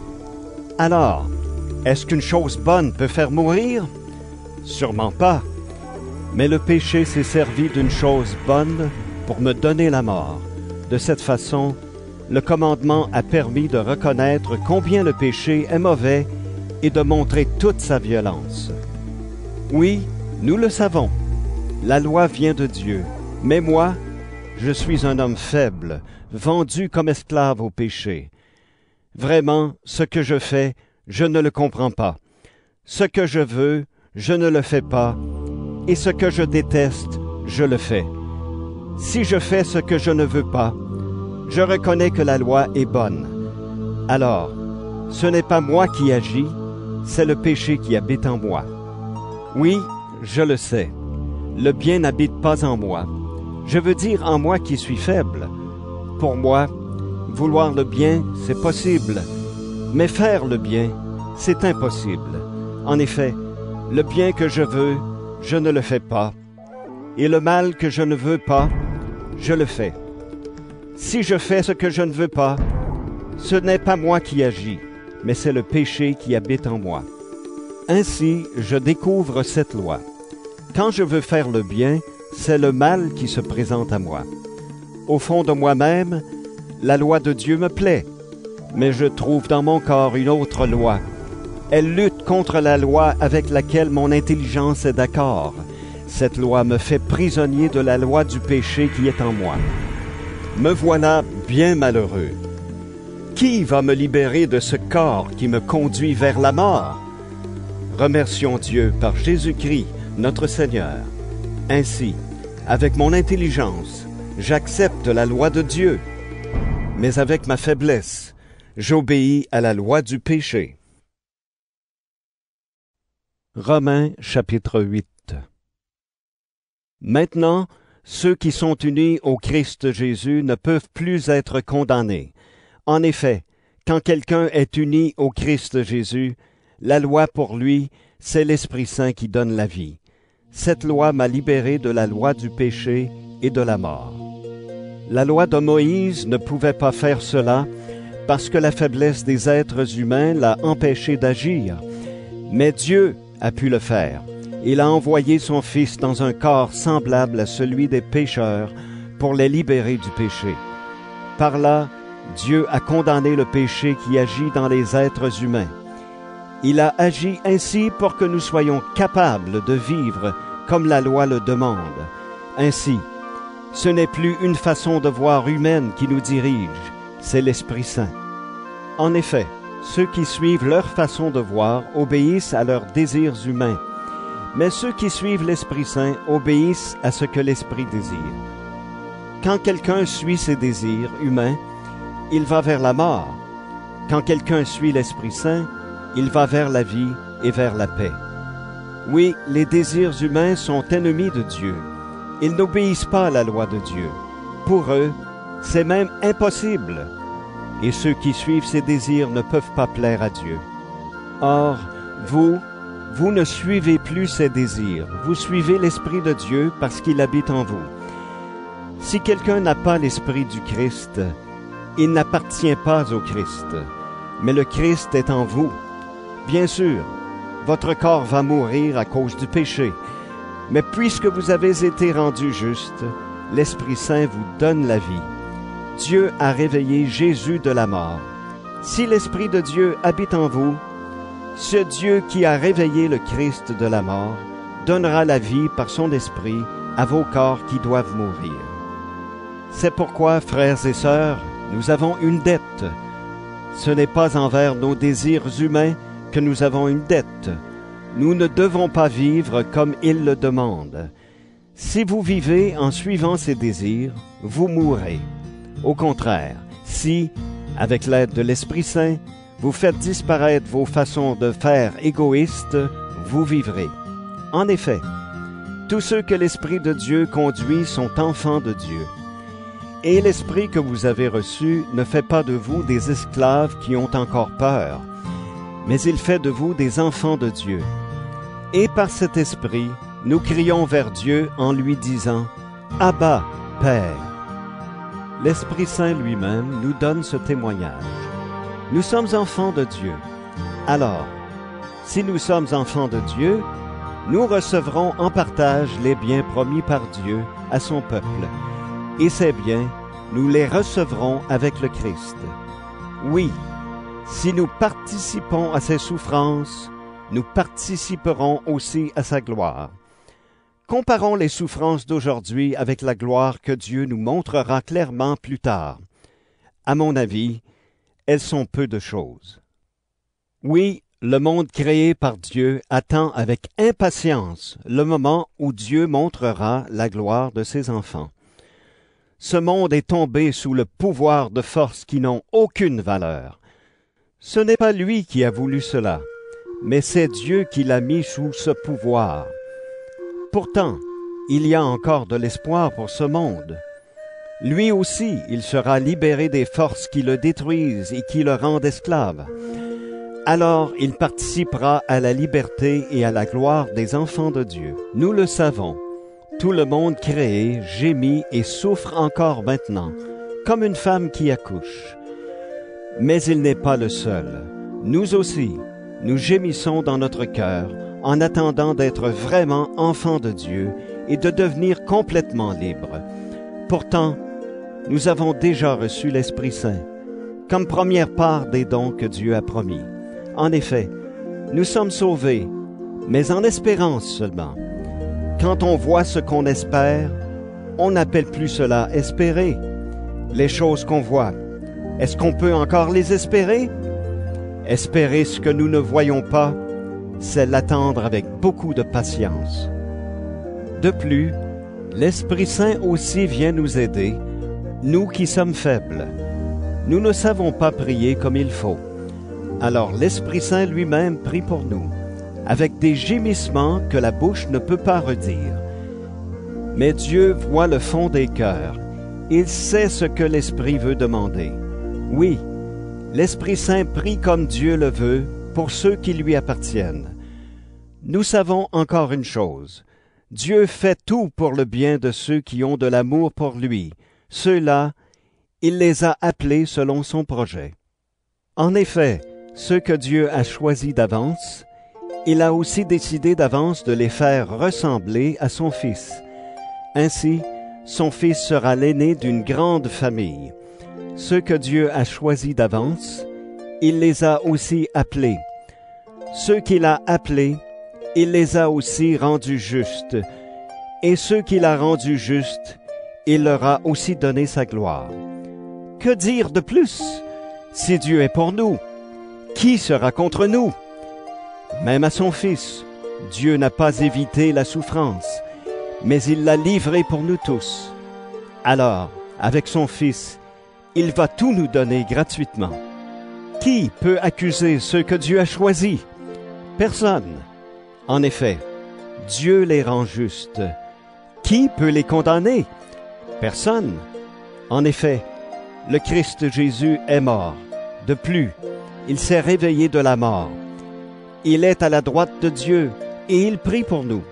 Alors, est-ce qu'une chose bonne peut faire mourir? Sûrement pas. Mais le péché s'est servi d'une chose bonne pour me donner la mort. De cette façon, le commandement a permis de reconnaître combien le péché est mauvais et de montrer toute sa violence. Oui, nous le savons. La loi vient de Dieu. Mais moi, je suis un homme faible, vendu comme esclave au péché. Vraiment, ce que je fais, je ne le comprends pas. Ce que je veux, je ne le fais pas. Et ce que je déteste, je le fais. Si je fais ce que je ne veux pas, je reconnais que la loi est bonne. Alors, ce n'est pas moi qui agis, c'est le péché qui habite en moi. Oui, je le sais. Le bien n'habite pas en moi. Je veux dire en moi qui suis faible. Pour moi, vouloir le bien, c'est possible. Mais faire le bien, c'est impossible. En effet, le bien que je veux, je ne le fais pas. Et le mal que je ne veux pas, je le fais. Si je fais ce que je ne veux pas, ce n'est pas moi qui agis, mais c'est le péché qui habite en moi. Ainsi, je découvre cette loi. Quand je veux faire le bien, c'est le mal qui se présente à moi. Au fond de moi-même, la loi de Dieu me plaît. Mais je trouve dans mon corps une autre loi. Elle lutte contre la loi avec laquelle mon intelligence est d'accord. Cette loi me fait prisonnier de la loi du péché qui est en moi. Me voilà bien malheureux. Qui va me libérer de ce corps qui me conduit vers la mort? Remercions Dieu par Jésus-Christ, notre Seigneur. Ainsi, avec mon intelligence, j'accepte la loi de Dieu, mais avec ma faiblesse, j'obéis à la loi du péché. Romains chapitre 8. Maintenant, ceux qui sont unis au Christ Jésus ne peuvent plus être condamnés. En effet, quand quelqu'un est uni au Christ Jésus, la loi pour lui, c'est l'Esprit Saint qui donne la vie. Cette loi m'a libéré de la loi du péché et de la mort. La loi de Moïse ne pouvait pas faire cela parce que la faiblesse des êtres humains l'a empêché d'agir. Mais Dieu a pu le faire. Il a envoyé son Fils dans un corps semblable à celui des pécheurs pour les libérer du péché. Par là, Dieu a condamné le péché qui agit dans les êtres humains. Il a agi ainsi pour que nous soyons capables de vivre comme la loi le demande. Ainsi, ce n'est plus une façon de voir humaine qui nous dirige, c'est l'Esprit Saint. En effet, ceux qui suivent leur façon de voir obéissent à leurs désirs humains, mais ceux qui suivent l'Esprit Saint obéissent à ce que l'Esprit désire. Quand quelqu'un suit ses désirs humains, il va vers la mort. Quand quelqu'un suit l'Esprit Saint, il va vers la vie et vers la paix. Oui, les désirs humains sont ennemis de Dieu. Ils n'obéissent pas à la loi de Dieu. Pour eux, c'est même impossible. Et ceux qui suivent ces désirs ne peuvent pas plaire à Dieu. Or, vous ne suivez plus ces désirs. Vous suivez l'Esprit de Dieu parce qu'il habite en vous. Si quelqu'un n'a pas l'Esprit du Christ, il n'appartient pas au Christ. Mais le Christ est en vous. Bien sûr, votre corps va mourir à cause du péché. Mais puisque vous avez été rendus justes, l'Esprit Saint vous donne la vie. Dieu a réveillé Jésus de la mort. Si l'Esprit de Dieu habite en vous, ce Dieu qui a réveillé le Christ de la mort donnera la vie par son Esprit à vos corps qui doivent mourir. C'est pourquoi, frères et sœurs, nous avons une dette. Ce n'est pas envers nos désirs humains que nous avons une dette. Nous ne devons pas vivre comme il le demande. Si vous vivez en suivant ces désirs, vous mourrez. Au contraire, si, avec l'aide de l'Esprit Saint, vous faites disparaître vos façons de faire égoïstes, vous vivrez. En effet, tous ceux que l'Esprit de Dieu conduit sont enfants de Dieu. Et l'Esprit que vous avez reçu ne fait pas de vous des esclaves qui ont encore peur, mais il fait de vous des enfants de Dieu. Et par cet Esprit, nous crions vers Dieu en lui disant « Abba, Père ». L'Esprit Saint lui-même nous donne ce témoignage. Nous sommes enfants de Dieu. Alors, si nous sommes enfants de Dieu, nous recevrons en partage les biens promis par Dieu à son peuple. Et ces biens, nous les recevrons avec le Christ. Oui, si nous participons à ses souffrances, nous participerons aussi à sa gloire. Comparons les souffrances d'aujourd'hui avec la gloire que Dieu nous montrera clairement plus tard. À mon avis, elles sont peu de choses. Oui, le monde créé par Dieu attend avec impatience le moment où Dieu montrera la gloire de ses enfants. Ce monde est tombé sous le pouvoir de forces qui n'ont aucune valeur. Ce n'est pas lui qui a voulu cela, mais c'est Dieu qui l'a mis sous ce pouvoir. Pourtant, il y a encore de l'espoir pour ce monde. Lui aussi, il sera libéré des forces qui le détruisent et qui le rendent esclave. Alors, il participera à la liberté et à la gloire des enfants de Dieu. Nous le savons. Tout le monde créé gémit et souffre encore maintenant, comme une femme qui accouche. Mais il n'est pas le seul. Nous aussi, nous gémissons dans notre cœur en attendant d'être vraiment enfants de Dieu et de devenir complètement libres. Pourtant, nous avons déjà reçu l'Esprit Saint. comme première part des dons que Dieu a promis. En effet, nous sommes sauvés, mais en espérance seulement. Quand on voit ce qu'on espère, on n'appelle plus cela espérer. Les choses qu'on voit, est-ce qu'on peut encore les espérer? Espérer ce que nous ne voyons pas, c'est l'attendre avec beaucoup de patience. De plus, l'Esprit Saint aussi vient nous aider, nous qui sommes faibles. Nous ne savons pas prier comme il faut. Alors l'Esprit Saint lui-même prie pour nous, avec des gémissements que la bouche ne peut pas redire. Mais Dieu voit le fond des cœurs. Il sait ce que l'Esprit veut demander. Oui, l'Esprit Saint prie comme Dieu le veut pour ceux qui lui appartiennent. Nous savons encore une chose. Dieu fait tout pour le bien de ceux qui ont de l'amour pour lui. Ceux-là, il les a appelés selon son projet. En effet, ceux que Dieu a choisis d'avance, il a aussi décidé d'avance de les faire ressembler à son Fils. Ainsi, son Fils sera l'aîné d'une grande famille. Ceux que Dieu a choisis d'avance, il les a aussi appelés. Ceux qu'il a appelés, il les a aussi rendus justes. Et ceux qu'il a rendus justes, il leur a aussi donné sa gloire. Que dire de plus? Si Dieu est pour nous, qui sera contre nous? Même à son Fils, Dieu n'a pas évité la souffrance, mais il l'a livré pour nous tous. Alors, avec son Fils, il va tout nous donner gratuitement. Qui peut accuser ceux que Dieu a choisis? Personne. En effet, Dieu les rend justes. Qui peut les condamner? Personne. En effet, le Christ Jésus est mort. De plus, il s'est réveillé de la mort. Il est à la droite de Dieu et il prie pour nous.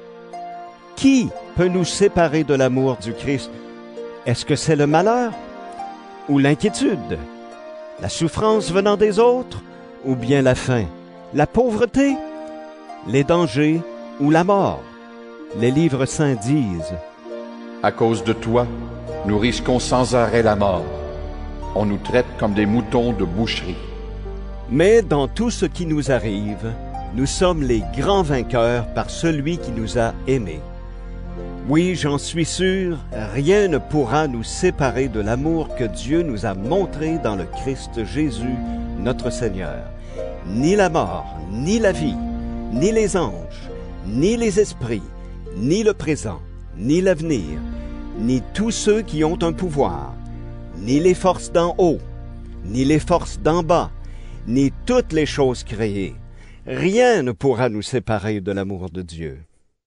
Qui peut nous séparer de l'amour du Christ? Est-ce que c'est le malheur ou l'inquiétude, la souffrance venant des autres ou bien la faim, la pauvreté, les dangers ou la mort? Les livres saints disent: À cause de toi, nous risquons sans arrêt la mort. On nous traite comme des moutons de boucherie. Mais dans tout ce qui nous arrive, nous sommes les grands vainqueurs par celui qui nous a aimés. Oui, j'en suis sûr, rien ne pourra nous séparer de l'amour que Dieu nous a montré dans le Christ Jésus, notre Seigneur. Ni la mort, ni la vie, ni les anges, ni les esprits, ni le présent, ni l'avenir, ni tous ceux qui ont un pouvoir, ni les forces d'en haut, ni les forces d'en bas, ni toutes les choses créées. Rien ne pourra nous séparer de l'amour de Dieu.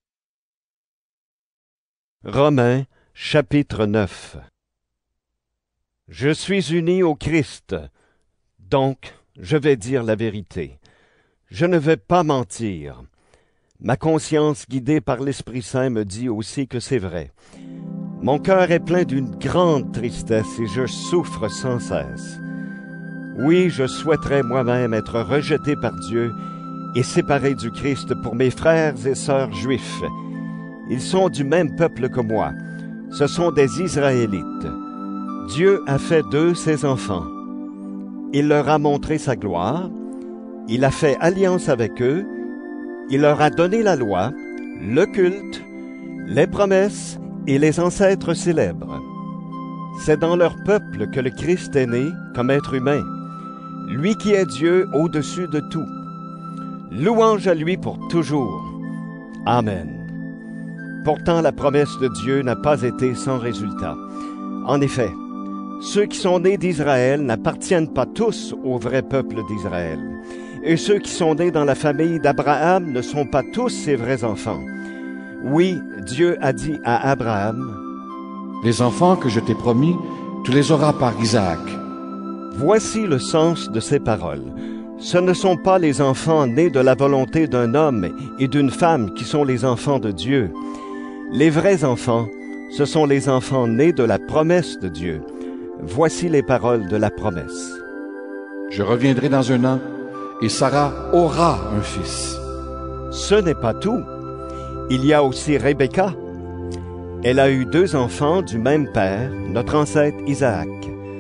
Romains, chapitre 9. Je suis uni au Christ, donc je vais dire la vérité. Je ne vais pas mentir. Ma conscience guidée par l'Esprit Saint me dit aussi que c'est vrai. Mon cœur est plein d'une grande tristesse et je souffre sans cesse. Oui, je souhaiterais moi-même être rejeté par Dieu et séparé du Christ pour mes frères et sœurs juifs. Ils sont du même peuple que moi. Ce sont des Israélites. Dieu a fait d'eux ses enfants. Il leur a montré sa gloire. Il a fait alliance avec eux. Il leur a donné la loi, le culte, les promesses et les ancêtres célèbres. C'est dans leur peuple que le Christ est né comme être humain, lui qui est Dieu au-dessus de tout. Louange à lui pour toujours. Amen. Pourtant, la promesse de Dieu n'a pas été sans résultat. En effet, ceux qui sont nés d'Israël n'appartiennent pas tous au vrai peuple d'Israël. Et ceux qui sont nés dans la famille d'Abraham ne sont pas tous ses vrais enfants. Oui, Dieu a dit à Abraham: Les enfants que je t'ai promis, tu les auras par Isaac. Voici le sens de ces paroles. Ce ne sont pas les enfants nés de la volonté d'un homme et d'une femme qui sont les enfants de Dieu. Les vrais enfants, ce sont les enfants nés de la promesse de Dieu. Voici les paroles de la promesse. Je reviendrai dans un an, et Sarah aura un fils. Ce n'est pas tout. Il y a aussi Rebecca. Elle a eu 2 enfants du même père, notre ancêtre Isaac.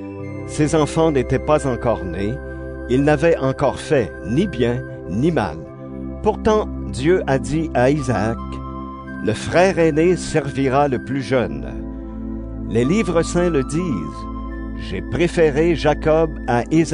Ses enfants n'étaient pas encore nés, ils n'avaient encore fait ni bien ni mal. Pourtant, Dieu a dit à Isaac, « Le frère aîné servira le plus jeune. » Les livres saints le disent, « J'ai préféré Jacob à Ésaü. »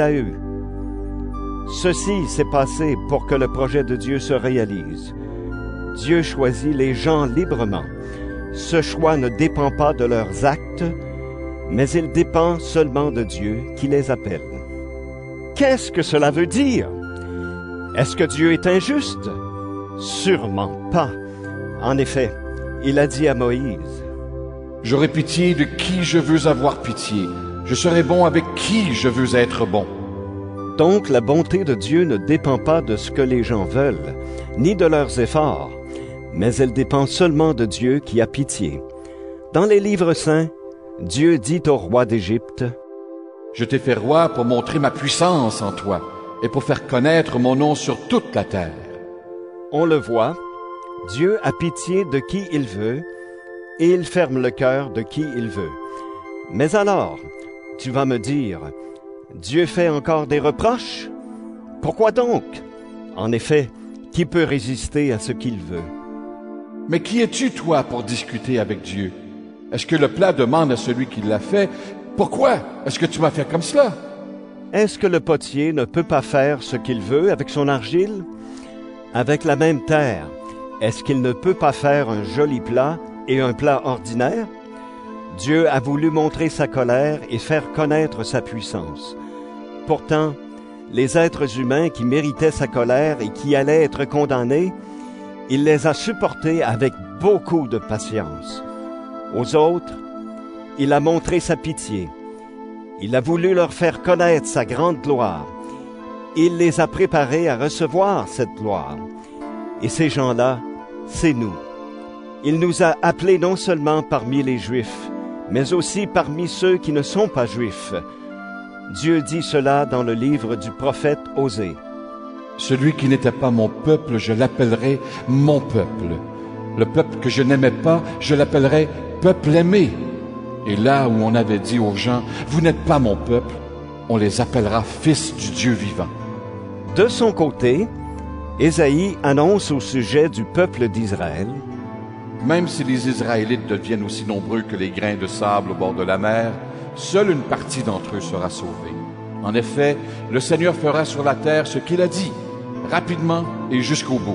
Ceci s'est passé pour que le projet de Dieu se réalise. Dieu choisit les gens librement. Ce choix ne dépend pas de leurs actes, mais il dépend seulement de Dieu qui les appelle. Qu'est-ce que cela veut dire? Est-ce que Dieu est injuste? Sûrement pas. En effet, il a dit à Moïse, « J'aurai pitié de qui je veux avoir pitié. Je serai bon avec qui je veux être bon. » Donc la bonté de Dieu ne dépend pas de ce que les gens veulent, ni de leurs efforts, mais elle dépend seulement de Dieu qui a pitié. Dans les livres saints, Dieu dit au roi d'Égypte, « Je t'ai fait roi pour montrer ma puissance en toi et pour faire connaître mon nom sur toute la terre. » On le voit, Dieu a pitié de qui il veut et il ferme le cœur de qui il veut. Mais alors, tu vas me dire, Dieu fait encore des reproches? Pourquoi donc? En effet, qui peut résister à ce qu'il veut? Mais qui es-tu, toi, pour discuter avec Dieu? Est-ce que le plat demande à celui qui l'a fait, « Pourquoi est-ce que tu m'as fait comme cela? » Est-ce que le potier ne peut pas faire ce qu'il veut avec son argile? Avec la même terre, est-ce qu'il ne peut pas faire un joli plat et un plat ordinaire? Dieu a voulu montrer sa colère et faire connaître sa puissance. Pourtant, les êtres humains qui méritaient sa colère et qui allaient être condamnés, il les a supportés avec beaucoup de patience. Aux autres, il a montré sa pitié. Il a voulu leur faire connaître sa grande gloire. Il les a préparés à recevoir cette gloire. Et ces gens-là, c'est nous. Il nous a appelés non seulement parmi les Juifs, mais aussi parmi ceux qui ne sont pas Juifs. Dieu dit cela dans le livre du prophète Osée. « Celui qui n'était pas mon peuple, je l'appellerai mon peuple. Le peuple que je n'aimais pas, je l'appellerai peuple aimé. Et là où on avait dit aux gens, « Vous n'êtes pas mon peuple », on les appellera fils du Dieu vivant. » De son côté, Ésaïe annonce au sujet du peuple d'Israël, « Même si les Israélites deviennent aussi nombreux que les grains de sable au bord de la mer, seule une partie d'entre eux sera sauvée. En effet, le Seigneur fera sur la terre ce qu'il a dit, rapidement et jusqu'au bout. »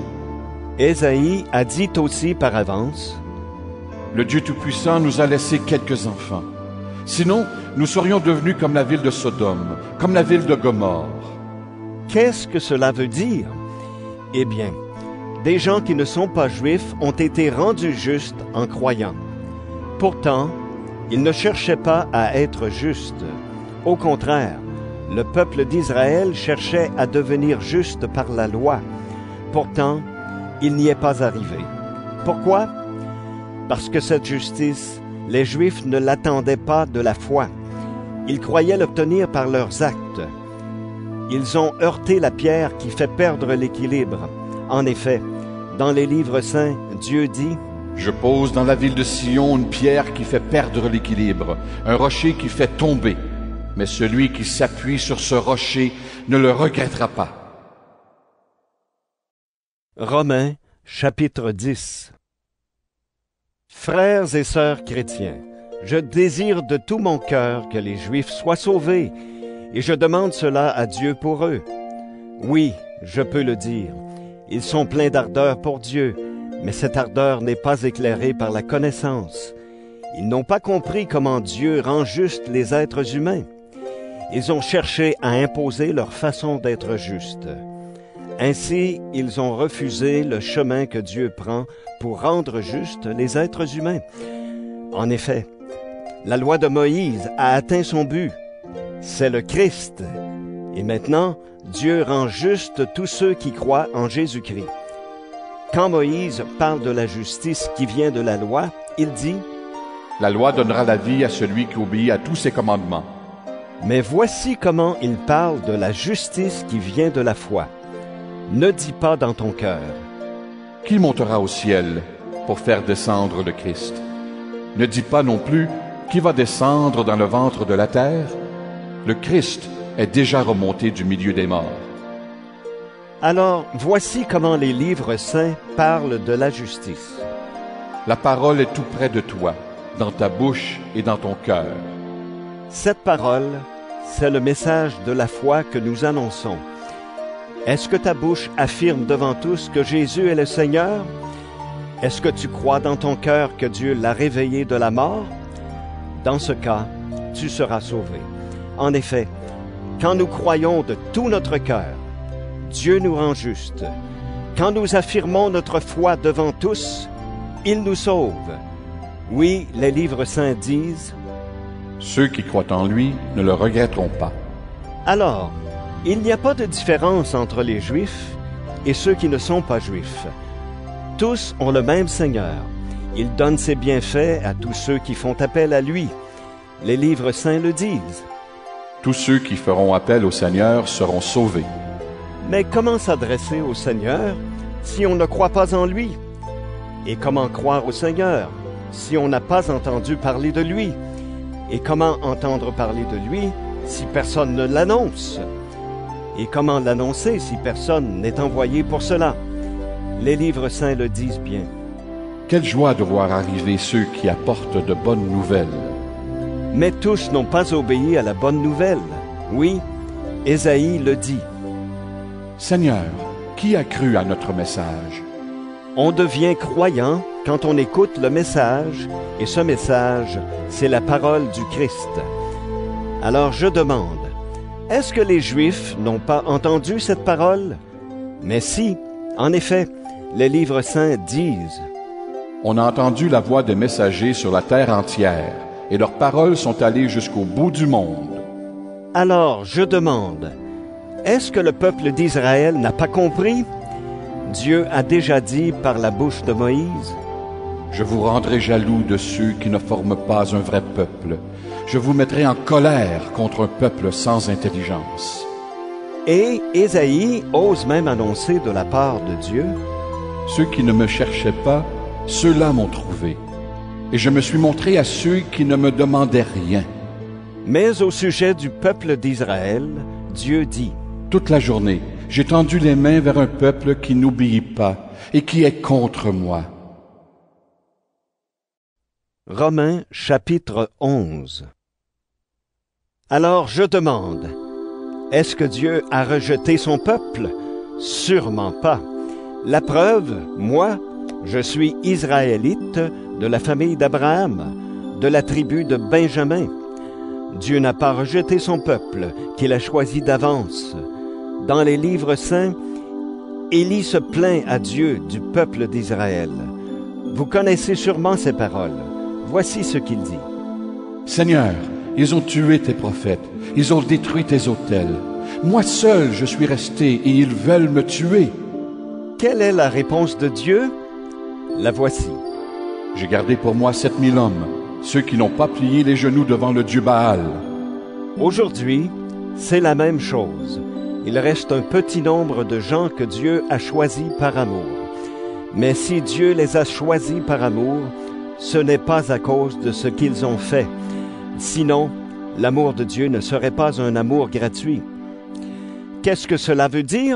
Ésaïe a dit aussi par avance, « Le Dieu Tout-Puissant nous a laissé quelques enfants. Sinon, nous serions devenus comme la ville de Sodome, comme la ville de Gomorrhe. » Qu'est-ce que cela veut dire? Eh bien, des gens qui ne sont pas juifs ont été rendus justes en croyant. Pourtant, ils ne cherchaient pas à être justes. Au contraire, le peuple d'Israël cherchait à devenir juste par la loi. Pourtant, il n'y est pas arrivé. Pourquoi? Parce que cette justice, les Juifs ne l'attendaient pas de la foi. Ils croyaient l'obtenir par leurs actes. Ils ont heurté la pierre qui fait perdre l'équilibre. En effet, dans les livres saints, Dieu dit, « Je pose dans la ville de Sion une pierre qui fait perdre l'équilibre, un rocher qui fait tomber. Mais celui qui s'appuie sur ce rocher ne le regrettera pas. » Romains, chapitre 10. Frères et sœurs chrétiens, je désire de tout mon cœur que les Juifs soient sauvés, et je demande cela à Dieu pour eux. Oui, je peux le dire, ils sont pleins d'ardeur pour Dieu, mais cette ardeur n'est pas éclairée par la connaissance. Ils n'ont pas compris comment Dieu rend juste les êtres humains. Ils ont cherché à imposer leur façon d'être juste. Ainsi, ils ont refusé le chemin que Dieu prend pour rendre justes les êtres humains. En effet, la loi de Moïse a atteint son but. C'est le Christ. Et maintenant, Dieu rend juste tous ceux qui croient en Jésus-Christ. Quand Moïse parle de la justice qui vient de la loi, il dit, « La loi donnera la vie à celui qui obéit à tous ses commandements. » Mais voici comment il parle de la justice qui vient de la foi. Ne dis pas dans ton cœur, « Qui montera au ciel pour faire descendre le Christ? » Ne dis pas non plus, « Qui va descendre dans le ventre de la terre? » Le Christ est déjà remonté du milieu des morts. Alors, voici comment les livres saints parlent de la justice. La parole est tout près de toi, dans ta bouche et dans ton cœur. Cette parole, c'est le message de la foi que nous annonçons. Est-ce que ta bouche affirme devant tous que Jésus est le Seigneur? Est-ce que tu crois dans ton cœur que Dieu l'a réveillé de la mort? Dans ce cas, tu seras sauvé. En effet, quand nous croyons de tout notre cœur, Dieu nous rend justes. Quand nous affirmons notre foi devant tous, il nous sauve. Oui, les livres saints disent: Ceux qui croient en lui ne le regretteront pas. Alors, il n'y a pas de différence entre les Juifs et ceux qui ne sont pas Juifs. Tous ont le même Seigneur. Il donne ses bienfaits à tous ceux qui font appel à lui. Les livres saints le disent. Tous ceux qui feront appel au Seigneur seront sauvés. Mais comment s'adresser au Seigneur si on ne croit pas en lui? Et comment croire au Seigneur si on n'a pas entendu parler de lui? Et comment entendre parler de lui si personne ne l'annonce? Et comment l'annoncer si personne n'est envoyé pour cela? Les livres saints le disent bien. Quelle joie de voir arriver ceux qui apportent de bonnes nouvelles. Mais tous n'ont pas obéi à la bonne nouvelle. Oui, Ésaïe le dit. Seigneur, qui a cru à notre message? On devient croyant quand on écoute le message, et ce message, c'est la parole du Christ. Alors je demande, est-ce que les Juifs n'ont pas entendu cette parole? Mais si, en effet, les livres saints disent. On a entendu la voix des messagers sur la terre entière, et leurs paroles sont allées jusqu'au bout du monde. Alors je demande, est-ce que le peuple d'Israël n'a pas compris? Dieu a déjà dit par la bouche de Moïse. Je vous rendrai jaloux de ceux qui ne forment pas un vrai peuple. Je vous mettrai en colère contre un peuple sans intelligence. Et Ésaïe ose même annoncer de la part de Dieu. Ceux qui ne me cherchaient pas, ceux-là m'ont trouvé. Et je me suis montré à ceux qui ne me demandaient rien. Mais au sujet du peuple d'Israël, Dieu dit. Toute la journée, j'ai tendu les mains vers un peuple qui n'obéit pas et qui est contre moi. Romains chapitre 11. Alors je demande, est-ce que Dieu a rejeté son peuple? Sûrement pas. La preuve, moi, je suis israélite de la famille d'Abraham, de la tribu de Benjamin. Dieu n'a pas rejeté son peuple, qu'il a choisi d'avance. Dans les livres saints, Élie se plaint à Dieu du peuple d'Israël. Vous connaissez sûrement ces paroles. Voici ce qu'il dit. Seigneur, ils ont tué tes prophètes, ils ont détruit tes autels. Moi seul je suis resté et ils veulent me tuer. Quelle est la réponse de Dieu? La voici. J'ai gardé pour moi 7000 hommes, ceux qui n'ont pas plié les genoux devant le Dieu Baal. Aujourd'hui, c'est la même chose. Il reste un petit nombre de gens que Dieu a choisis par amour. Mais si Dieu les a choisis par amour, ce n'est pas à cause de ce qu'ils ont fait. Sinon, l'amour de Dieu ne serait pas un amour gratuit. Qu'est-ce que cela veut dire?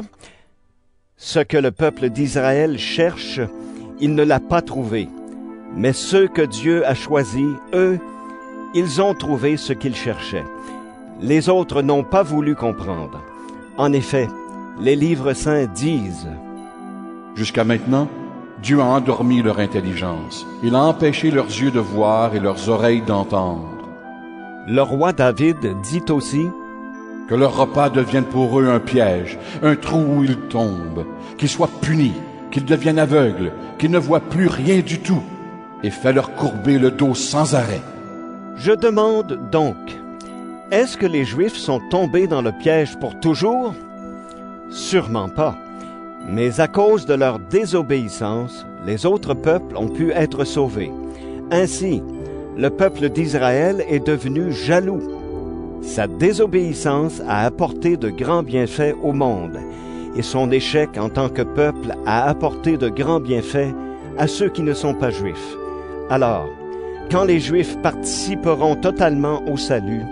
Ce que le peuple d'Israël cherche, il ne l'a pas trouvé. Mais ceux que Dieu a choisis, eux, ils ont trouvé ce qu'ils cherchaient. Les autres n'ont pas voulu comprendre. En effet, les livres saints disent. Jusqu'à maintenant, Dieu a endormi leur intelligence. Il a empêché leurs yeux de voir et leurs oreilles d'entendre. Le roi David dit aussi. Que leur repas devienne pour eux un piège, un trou où ils tombent, qu'ils soient punis, qu'ils deviennent aveugles, qu'ils ne voient plus rien du tout, et fais-leur courber le dos sans arrêt. Je demande donc, est-ce que les Juifs sont tombés dans le piège pour toujours? Sûrement pas. Mais à cause de leur désobéissance, les autres peuples ont pu être sauvés. Ainsi, le peuple d'Israël est devenu jaloux. Sa désobéissance a apporté de grands bienfaits au monde, et son échec en tant que peuple a apporté de grands bienfaits à ceux qui ne sont pas juifs. Alors, quand les Juifs participeront totalement au salut,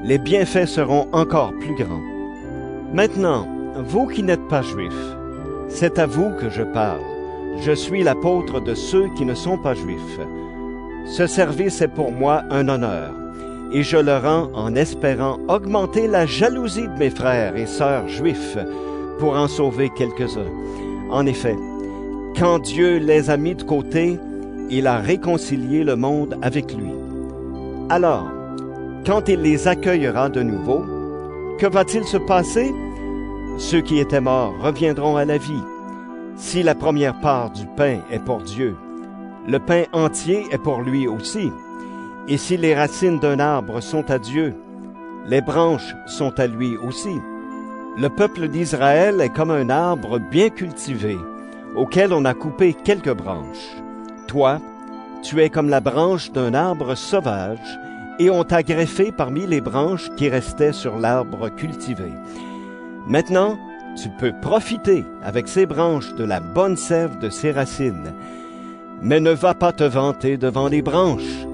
les bienfaits seront encore plus grands. Maintenant, vous qui n'êtes pas juifs, c'est à vous que je parle. Je suis l'apôtre de ceux qui ne sont pas juifs. Ce service est pour moi un honneur, et je le rends en espérant augmenter la jalousie de mes frères et sœurs juifs pour en sauver quelques-uns. En effet, quand Dieu les a mis de côté, il a réconcilié le monde avec lui. Alors, quand il les accueillera de nouveau, que va-t-il se passer? Ceux qui étaient morts reviendront à la vie. Si la première part du pain est pour Dieu, le pain entier est pour lui aussi. Et si les racines d'un arbre sont à Dieu, les branches sont à lui aussi. Le peuple d'Israël est comme un arbre bien cultivé, auquel on a coupé quelques branches. Toi, tu es comme la branche d'un arbre sauvage, et on t'a greffé parmi les branches qui restaient sur l'arbre cultivé. Maintenant, tu peux profiter avec ces branches de la bonne sève de ses racines, mais ne va pas te vanter devant les branches.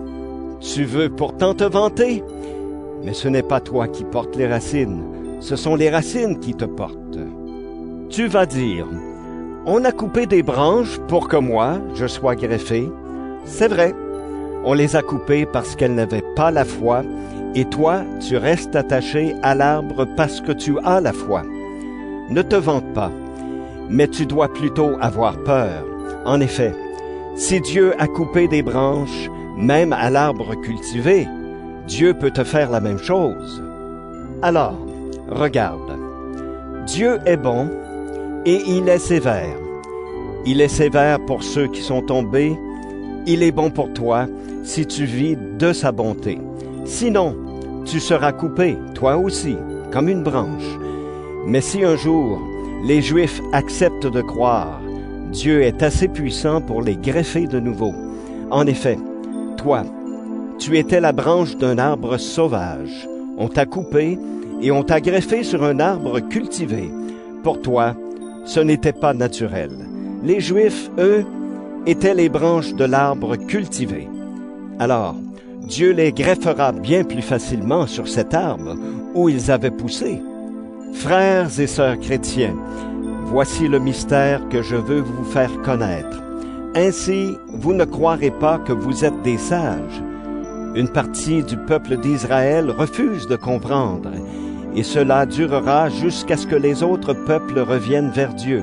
Tu veux pourtant te vanter, mais ce n'est pas toi qui portes les racines, ce sont les racines qui te portent. Tu vas dire, on a coupé des branches pour que moi, je sois greffé. C'est vrai, on les a coupées parce qu'elles n'avaient pas la foi, et toi, tu restes attaché à l'arbre parce que tu as la foi. Ne te vante pas, mais tu dois plutôt avoir peur. En effet, si Dieu a coupé des branches, même à l'arbre cultivé, Dieu peut te faire la même chose. Alors, regarde, Dieu est bon et il est sévère. Il est sévère pour ceux qui sont tombés, il est bon pour toi si tu vis de sa bonté. Sinon, tu seras coupé, toi aussi, comme une branche. Mais si un jour, les Juifs acceptent de croire, Dieu est assez puissant pour les greffer de nouveau. En effet, toi, tu étais la branche d'un arbre sauvage. On t'a coupé et on t'a greffé sur un arbre cultivé. Pour toi, ce n'était pas naturel. Les Juifs, eux, étaient les branches de l'arbre cultivé. Alors, Dieu les greffera bien plus facilement sur cet arbre où ils avaient poussé. Frères et sœurs chrétiens, voici le mystère que je veux vous faire connaître. Ainsi, vous ne croirez pas que vous êtes des sages. Une partie du peuple d'Israël refuse de comprendre, et cela durera jusqu'à ce que les autres peuples reviennent vers Dieu.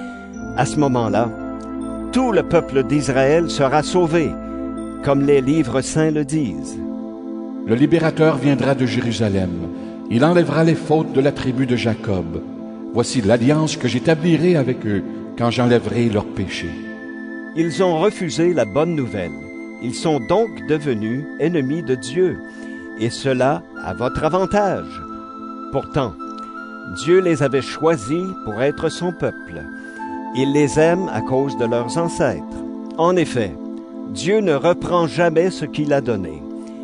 À ce moment-là, tout le peuple d'Israël sera sauvé, comme les livres saints le disent. Le libérateur viendra de Jérusalem. Il enlèvera les fautes de la tribu de Jacob. Voici l'alliance que j'établirai avec eux quand j'enlèverai leurs péchés. Ils ont refusé la bonne nouvelle. Ils sont donc devenus ennemis de Dieu, et cela à votre avantage. Pourtant, Dieu les avait choisis pour être son peuple. Il les aime à cause de leurs ancêtres. En effet, Dieu ne reprend jamais ce qu'il a donné.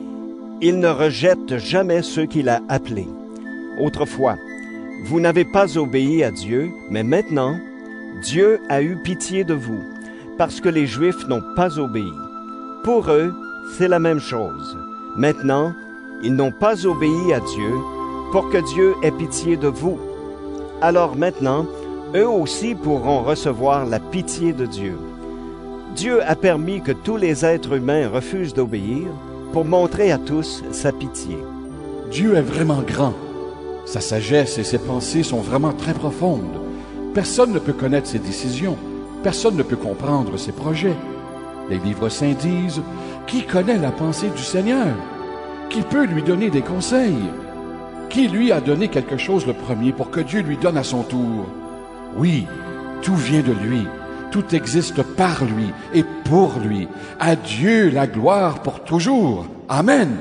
Il ne rejette jamais ceux qu'il a appelés. Autrefois, vous n'avez pas obéi à Dieu, mais maintenant, Dieu a eu pitié de vous, parce que les Juifs n'ont pas obéi. Pour eux, c'est la même chose. Maintenant, ils n'ont pas obéi à Dieu, pour que Dieu ait pitié de vous. Alors maintenant, eux aussi pourront recevoir la pitié de Dieu. Dieu a permis que tous les êtres humains refusent d'obéir pour montrer à tous sa pitié. Dieu est vraiment grand. Sa sagesse et ses pensées sont vraiment très profondes. Personne ne peut connaître ses décisions. Personne ne peut comprendre ses projets. Les livres saints disent, « Qui connaît la pensée du Seigneur? Qui peut lui donner des conseils? Qui lui a donné quelque chose le premier pour que Dieu lui donne à son tour? » Oui, tout vient de lui. Tout existe par lui et pour lui. À Dieu la gloire pour toujours. Amen.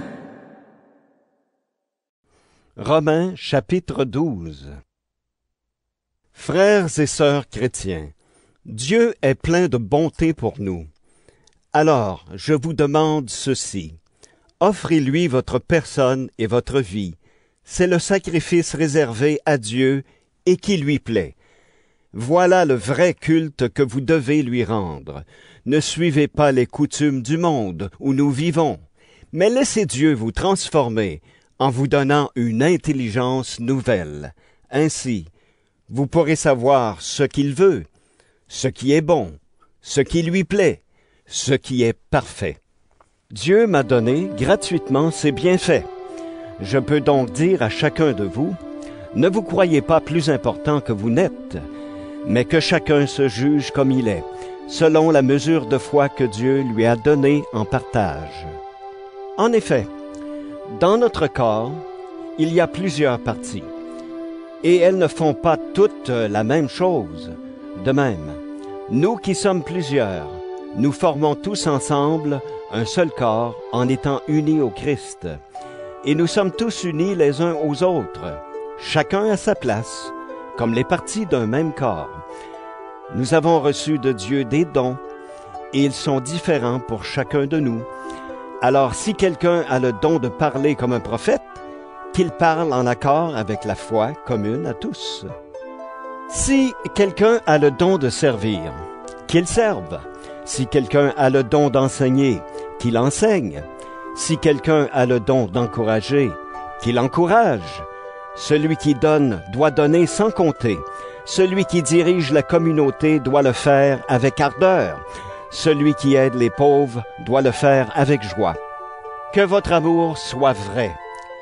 Romains chapitre 12. Frères et sœurs chrétiens, Dieu est plein de bonté pour nous. Alors, je vous demande ceci. Offrez-lui votre personne et votre vie. C'est le sacrifice réservé à Dieu et qui lui plaît. Voilà le vrai culte que vous devez lui rendre. Ne suivez pas les coutumes du monde où nous vivons, mais laissez Dieu vous transformer en vous donnant une intelligence nouvelle. Ainsi, vous pourrez savoir ce qu'il veut, ce qui est bon, ce qui lui plaît, ce qui est parfait. Dieu m'a donné gratuitement ses bienfaits. Je peux donc dire à chacun de vous, ne vous croyez pas plus important que vous n'êtes, mais que chacun se juge comme il est, selon la mesure de foi que Dieu lui a donnée en partage. En effet, dans notre corps, il y a plusieurs parties, et elles ne font pas toutes la même chose. De même, nous qui sommes plusieurs, nous formons tous ensemble un seul corps en étant unis au Christ. Et nous sommes tous unis les uns aux autres, chacun à sa place, comme les parties d'un même corps. Nous avons reçu de Dieu des dons, et ils sont différents pour chacun de nous. Alors si quelqu'un a le don de parler comme un prophète, qu'il parle en accord avec la foi commune à tous. Si quelqu'un a le don de servir, qu'il serve. Si quelqu'un a le don d'enseigner, qu'il enseigne. Si quelqu'un a le don d'encourager, qu'il encourage. Celui qui donne doit donner sans compter. Celui qui dirige la communauté doit le faire avec ardeur. Celui qui aide les pauvres doit le faire avec joie. Que votre amour soit vrai.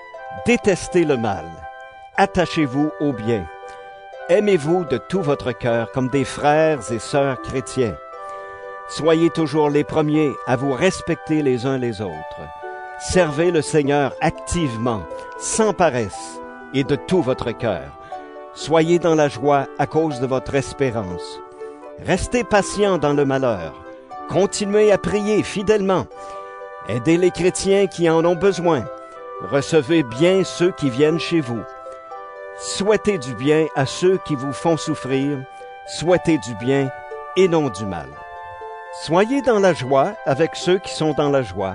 Détestez le mal. Attachez-vous au bien. Aimez-vous de tout votre cœur comme des frères et sœurs chrétiens. Soyez toujours les premiers à vous respecter les uns les autres. Servez le Seigneur activement, sans paresse et de tout votre cœur. Soyez dans la joie à cause de votre espérance. Restez patients dans le malheur. Continuez à prier fidèlement. Aidez les chrétiens qui en ont besoin. Recevez bien ceux qui viennent chez vous. Souhaitez du bien à ceux qui vous font souffrir. Souhaitez du bien et non du mal. Soyez dans la joie avec ceux qui sont dans la joie.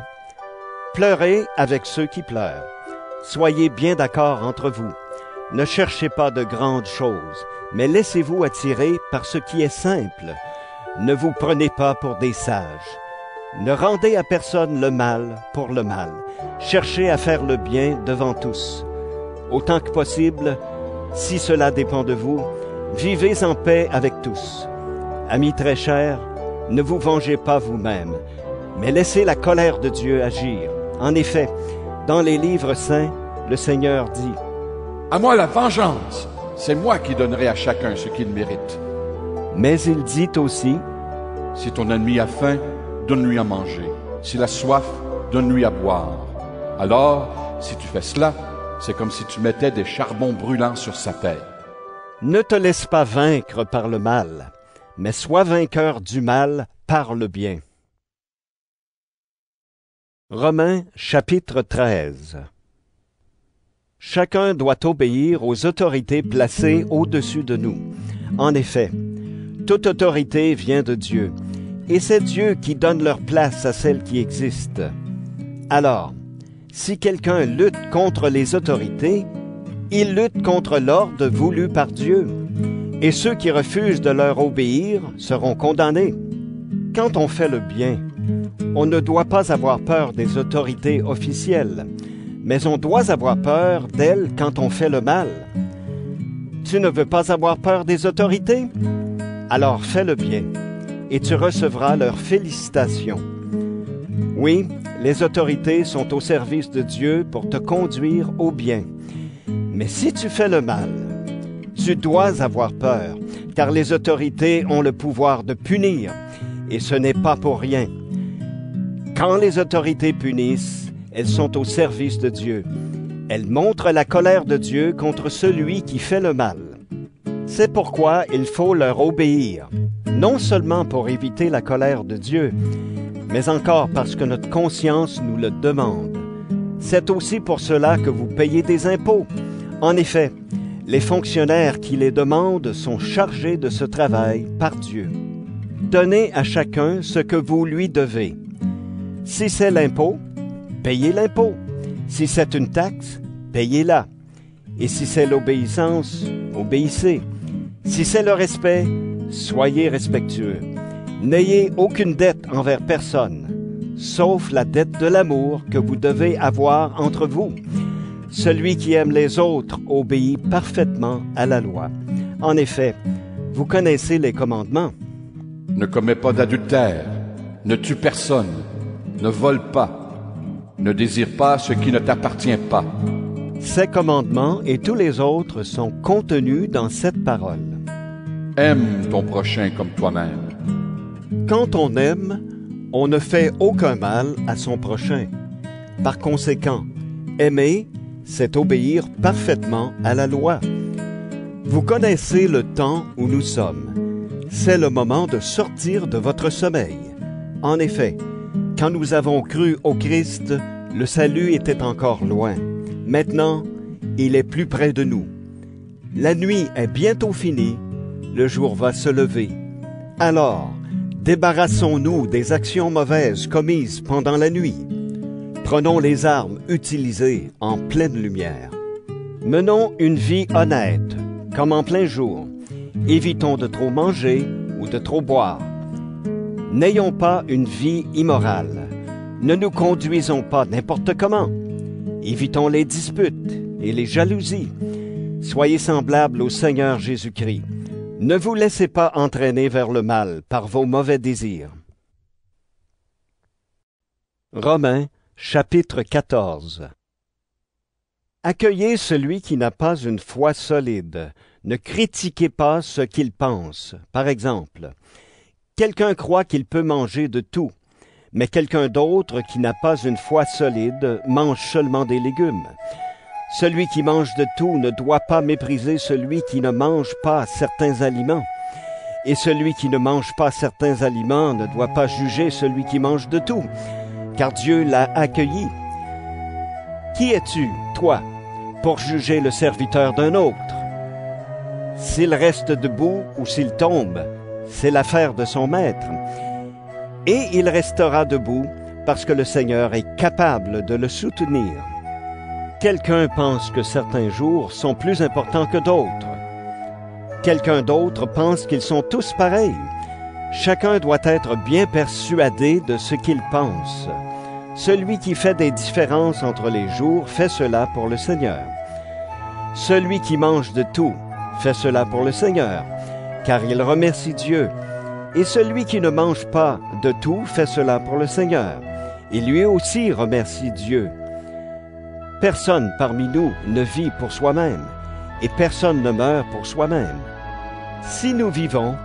Pleurez avec ceux qui pleurent. Soyez bien d'accord entre vous. Ne cherchez pas de grandes choses, mais laissez-vous attirer par ce qui est simple. Ne vous prenez pas pour des sages. Ne rendez à personne le mal pour le mal. Cherchez à faire le bien devant tous. Autant que possible, si cela dépend de vous, vivez en paix avec tous. Amis très chers, ne vous vengez pas vous-même, mais laissez la colère de Dieu agir. En effet, dans les livres saints, le Seigneur dit, « À moi la vengeance, c'est moi qui donnerai à chacun ce qu'il mérite. » Mais il dit aussi, « Si ton ennemi a faim, donne-lui à manger. S'il a soif, donne-lui à boire. Alors, si tu fais cela, c'est comme si tu mettais des charbons brûlants sur sa tête. » Ne te laisse pas vaincre par le mal, mais sois vainqueur du mal par le bien. Romains chapitre 13. Chacun doit obéir aux autorités placées au-dessus de nous. En effet, toute autorité vient de Dieu, et c'est Dieu qui donne leur place à celles qui existent. Alors, si quelqu'un lutte contre les autorités, il lutte contre l'ordre voulu par Dieu, et ceux qui refusent de leur obéir seront condamnés. Quand on fait le bien, on ne doit pas avoir peur des autorités officielles, mais on doit avoir peur d'elles quand on fait le mal. Tu ne veux pas avoir peur des autorités? Alors fais le bien, et tu recevras leurs félicitations. Oui, les autorités sont au service de Dieu pour te conduire au bien. Mais si tu fais le mal, tu dois avoir peur, car les autorités ont le pouvoir de punir, et ce n'est pas pour rien. Quand les autorités punissent, elles sont au service de Dieu. Elles montrent la colère de Dieu contre celui qui fait le mal. C'est pourquoi il faut leur obéir, non seulement pour éviter la colère de Dieu, mais encore parce que notre conscience nous le demande. C'est aussi pour cela que vous payez des impôts. En effet, les fonctionnaires qui les demandent sont chargés de ce travail par Dieu. Donnez à chacun ce que vous lui devez. Si c'est l'impôt, payez l'impôt. Si c'est une taxe, payez-la. Et si c'est l'obéissance, obéissez. Si c'est le respect, soyez respectueux. N'ayez aucune dette envers personne, sauf la dette de l'amour que vous devez avoir entre vous. Celui qui aime les autres obéit parfaitement à la loi. En effet, vous connaissez les commandements. Ne commets pas d'adultère, ne tue personne, ne vole pas, ne désire pas ce qui ne t'appartient pas. Ces commandements et tous les autres sont contenus dans cette parole. Aime ton prochain comme toi-même. Quand on aime, on ne fait aucun mal à son prochain. Par conséquent, aimer, c'est obéir parfaitement à la loi. Vous connaissez le temps où nous sommes. C'est le moment de sortir de votre sommeil. En effet, quand nous avons cru au Christ, le salut était encore loin. Maintenant, il est plus près de nous. La nuit est bientôt finie, le jour va se lever. Alors, débarrassons-nous des actions mauvaises commises pendant la nuit. Prenons les armes utilisées en pleine lumière. Menons une vie honnête, comme en plein jour. Évitons de trop manger ou de trop boire. N'ayons pas une vie immorale. Ne nous conduisons pas n'importe comment. Évitons les disputes et les jalousies. Soyez semblables au Seigneur Jésus-Christ. Ne vous laissez pas entraîner vers le mal par vos mauvais désirs. Romains, chapitre 14. Accueillez celui qui n'a pas une foi solide. Ne critiquez pas ce qu'il pense. Par exemple, quelqu'un croit qu'il peut manger de tout, mais quelqu'un d'autre qui n'a pas une foi solide mange seulement des légumes. Celui qui mange de tout ne doit pas mépriser celui qui ne mange pas certains aliments. Et celui qui ne mange pas certains aliments ne doit pas juger celui qui mange de tout, car Dieu l'a accueilli. Qui es-tu, toi, pour juger le serviteur d'un autre? S'il reste debout ou s'il tombe, c'est l'affaire de son maître. Et il restera debout parce que le Seigneur est capable de le soutenir. Quelqu'un pense que certains jours sont plus importants que d'autres. Quelqu'un d'autre pense qu'ils sont tous pareils. Chacun doit être bien persuadé de ce qu'il pense. Celui qui fait des différences entre les jours fait cela pour le Seigneur. Celui qui mange de tout fait cela pour le Seigneur, car il remercie Dieu. Et celui qui ne mange pas de tout fait cela pour le Seigneur. Et lui aussi remercie Dieu. Personne parmi nous ne vit pour soi-même, et personne ne meurt pour soi-même. Si nous vivons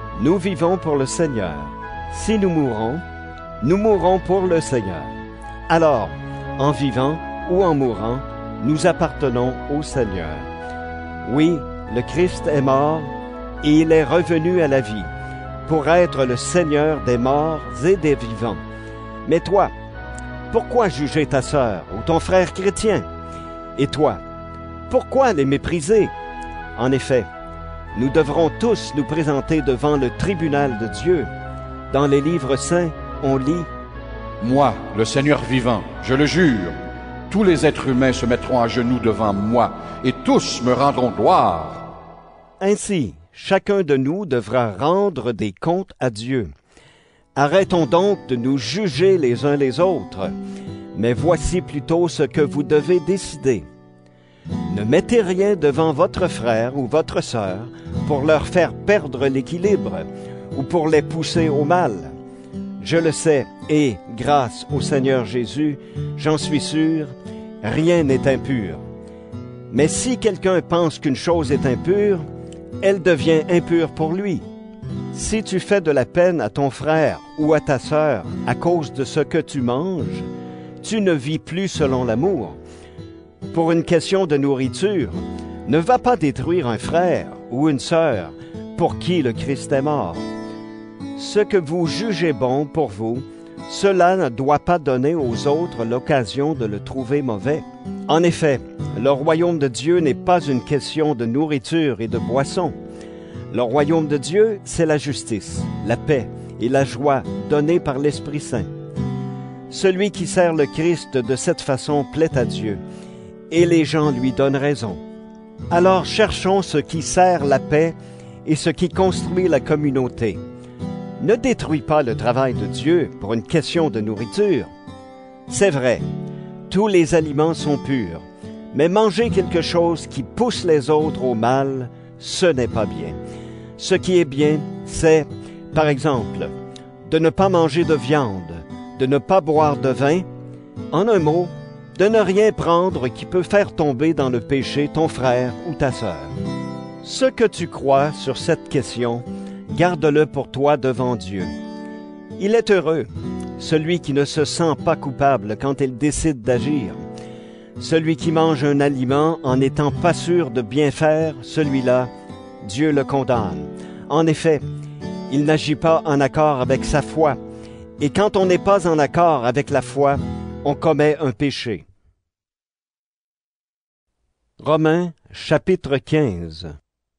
pour le Seigneur. Si nous mourrons pour le Seigneur. Alors, en vivant ou en mourant, nous appartenons au Seigneur. Oui, le Christ est mort, et il est revenu à la vie, pour être le Seigneur des morts et des vivants. Mais toi, pourquoi juger ta sœur ou ton frère chrétien? Et toi, pourquoi les mépriser? En effet, nous devrons tous nous présenter devant le tribunal de Dieu. Dans les livres saints, on lit « Moi, le Seigneur vivant, je le jure, tous les êtres humains se mettront à genoux devant moi, et tous me rendront gloire. » Ainsi, chacun de nous devra rendre des comptes à Dieu. Arrêtons donc de nous juger les uns les autres, mais voici plutôt ce que vous devez décider. Ne mettez rien devant votre frère ou votre sœur pour leur faire perdre l'équilibre ou pour les pousser au mal. Je le sais, et, grâce au Seigneur Jésus, j'en suis sûr, rien n'est impur. Mais si quelqu'un pense qu'une chose est impure, elle devient impure pour lui. Si tu fais de la peine à ton frère ou à ta sœur à cause de ce que tu manges, tu ne vis plus selon l'amour. Pour une question de nourriture, ne va pas détruire un frère ou une sœur pour qui le Christ est mort. Ce que vous jugez bon pour vous, cela ne doit pas donner aux autres l'occasion de le trouver mauvais. En effet, le royaume de Dieu n'est pas une question de nourriture et de boisson. Le royaume de Dieu, c'est la justice, la paix et la joie donnée par l'Esprit Saint. Celui qui sert le Christ de cette façon plaît à Dieu, et les gens lui donnent raison. Alors cherchons ce qui sert la paix et ce qui construit la communauté. Ne détruis pas le travail de Dieu pour une question de nourriture. C'est vrai, tous les aliments sont purs, Mais manger quelque chose qui pousse les autres au mal, ce n'est pas bien. Ce qui est bien, c'est, par exemple, de ne pas manger de viande, de ne pas boire de vin, en un mot, de ne rien prendre qui peut faire tomber dans le péché ton frère ou ta sœur. Ce que tu crois sur cette question, garde-le pour toi devant Dieu. Il est heureux, celui qui ne se sent pas coupable quand il décide d'agir. Celui qui mange un aliment en n'étant pas sûr de bien faire, celui-là, Dieu le condamne. En effet, il n'agit pas en accord avec sa foi, et quand on n'est pas en accord avec la foi, on commet un péché. Romains, chapitre 15.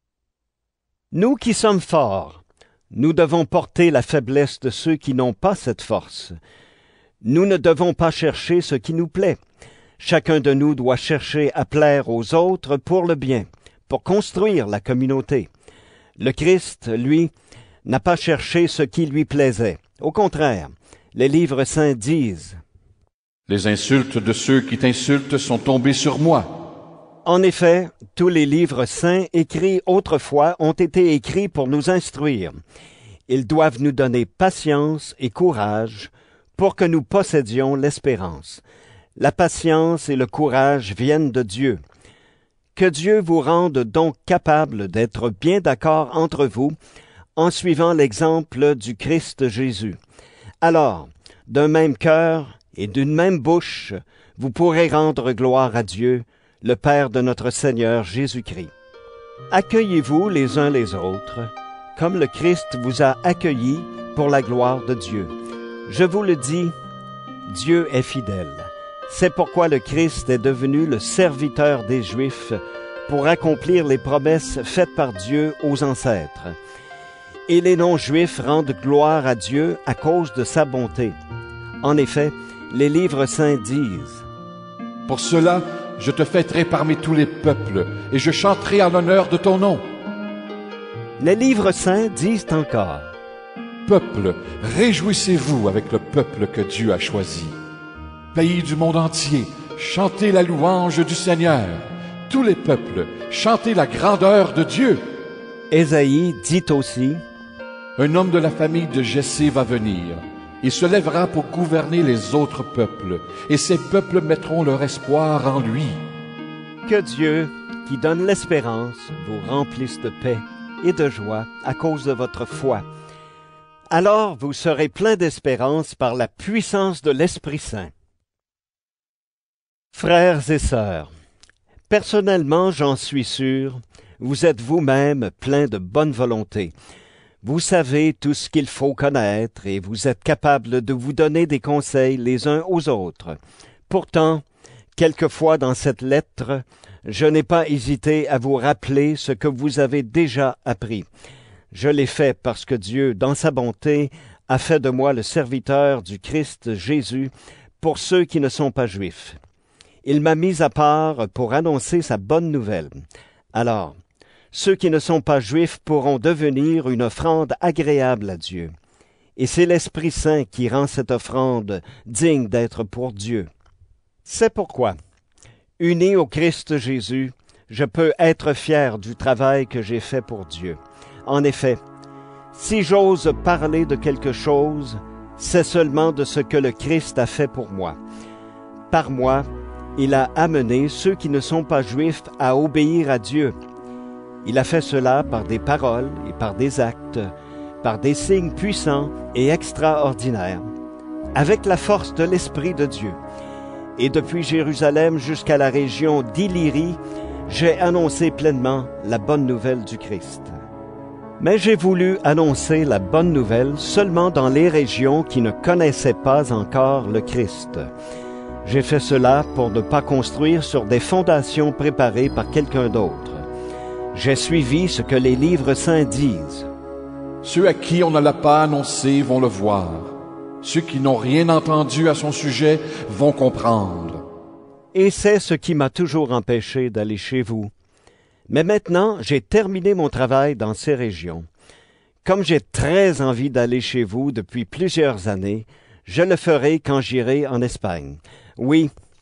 Nous qui sommes forts, nous devons porter la faiblesse de ceux qui n'ont pas cette force. Nous ne devons pas chercher ce qui nous plaît. Chacun de nous doit chercher à plaire aux autres pour le bien, pour construire la communauté. Le Christ, lui, n'a pas cherché ce qui lui plaisait. Au contraire, les livres saints disent « Les insultes de ceux qui t'insultent sont tombées sur moi. » En effet, tous les livres saints écrits autrefois ont été écrits pour nous instruire. Ils doivent nous donner patience et courage pour que nous possédions l'espérance. La patience et le courage viennent de Dieu. Que Dieu vous rende donc capable d'être bien d'accord entre vous en suivant l'exemple du Christ Jésus. Alors, d'un même cœur et d'une même bouche, vous pourrez rendre gloire à Dieu, le Père de notre Seigneur Jésus-Christ. Accueillez-vous les uns les autres, comme le Christ vous a accueillis pour la gloire de Dieu. Je vous le dis, Dieu est fidèle. C'est pourquoi le Christ est devenu le serviteur des Juifs pour accomplir les promesses faites par Dieu aux ancêtres. Et les non-Juifs rendent gloire à Dieu à cause de sa bonté. En effet, les livres saints disent « Pour cela, je te fêterai parmi tous les peuples, et je chanterai en l'honneur de ton nom. » Les livres saints disent encore « Peuple, réjouissez-vous avec le peuple que Dieu a choisi. Pays du monde entier, chantez la louange du Seigneur. Tous les peuples, chantez la grandeur de Dieu. » Ésaïe dit aussi « Un homme de la famille de Jessé va venir. Il se lèvera pour gouverner les autres peuples, et ces peuples mettront leur espoir en lui. » Que Dieu, qui donne l'espérance, vous remplisse de paix et de joie à cause de votre foi. Alors vous serez plein d'espérance par la puissance de l'Esprit Saint. Frères et sœurs, personnellement, j'en suis sûr, vous êtes vous-même pleins de bonne volonté. Vous savez tout ce qu'il faut connaître et vous êtes capables de vous donner des conseils les uns aux autres. Pourtant, quelquefois dans cette lettre, je n'ai pas hésité à vous rappeler ce que vous avez déjà appris. Je l'ai fait parce que Dieu, dans sa bonté, a fait de moi le serviteur du Christ Jésus pour ceux qui ne sont pas juifs. Il m'a mis à part pour annoncer sa bonne nouvelle. Alors, ceux qui ne sont pas juifs pourront devenir une offrande agréable à Dieu. Et c'est l'Esprit Saint qui rend cette offrande digne d'être pour Dieu. C'est pourquoi, uni au Christ Jésus, je peux être fier du travail que j'ai fait pour Dieu. En effet, si j'ose parler de quelque chose, c'est seulement de ce que le Christ a fait pour moi. Par moi, il a amené ceux qui ne sont pas juifs à obéir à Dieu. Il a fait cela par des paroles et par des actes, par des signes puissants et extraordinaires, avec la force de l'Esprit de Dieu. Et depuis Jérusalem jusqu'à la région d'Illyrie, j'ai annoncé pleinement la bonne nouvelle du Christ. Mais j'ai voulu annoncer la bonne nouvelle seulement dans les régions qui ne connaissaient pas encore le Christ. J'ai fait cela pour ne pas construire sur des fondations préparées par quelqu'un d'autre. J'ai suivi ce que les livres saints disent. Ceux à qui on ne l'a pas annoncé vont le voir. Ceux qui n'ont rien entendu à son sujet vont comprendre. Et c'est ce qui m'a toujours empêché d'aller chez vous. Mais maintenant, j'ai terminé mon travail dans ces régions. Comme j'ai très envie d'aller chez vous depuis plusieurs années, je le ferai quand j'irai en Espagne. Oui,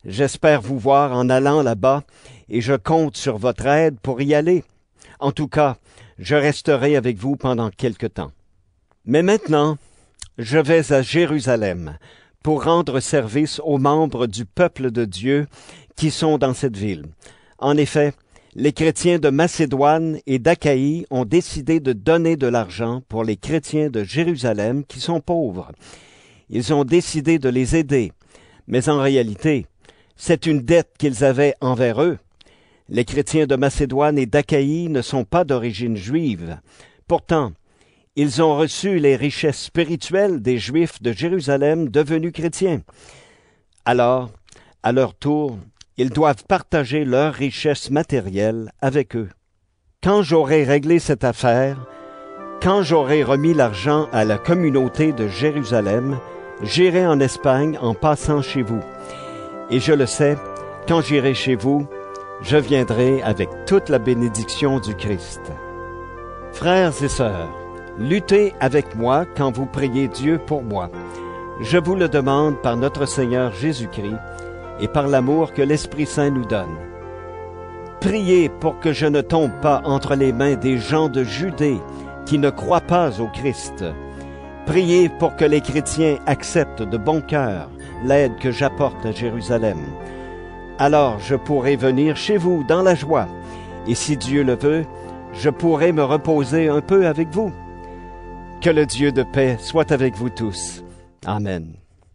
J'espère vous voir en allant là-bas et je compte sur votre aide pour y aller. En tout cas, je resterai avec vous pendant quelque temps. Mais maintenant, je vais à Jérusalem pour rendre service aux membres du peuple de Dieu qui sont dans cette ville. En effet, les chrétiens de Macédoine et d'Achaïe ont décidé de donner de l'argent pour les chrétiens de Jérusalem qui sont pauvres. Ils ont décidé de les aider, mais en réalité, c'est une dette qu'ils avaient envers eux. Les chrétiens de Macédoine et d'Achaïe ne sont pas d'origine juive. Pourtant, ils ont reçu les richesses spirituelles des Juifs de Jérusalem devenus chrétiens. Alors, à leur tour, ils doivent partager leurs richesses matérielles avec eux. Quand j'aurai réglé cette affaire, quand j'aurai remis l'argent à la communauté de Jérusalem, j'irai en Espagne en passant chez vous. Et je le sais, quand j'irai chez vous, je viendrai avec toute la bénédiction du Christ. Frères et sœurs, luttez avec moi quand vous priez Dieu pour moi. Je vous le demande par notre Seigneur Jésus-Christ et par l'amour que l'Esprit Saint nous donne. Priez pour que je ne tombe pas entre les mains des gens de Judée qui ne croient pas au Christ. Priez pour que les chrétiens acceptent de bon cœur l'aide que j'apporte à Jérusalem. Alors je pourrai venir chez vous dans la joie, et si Dieu le veut, je pourrai me reposer un peu avec vous. Que le Dieu de paix soit avec vous tous. Amen.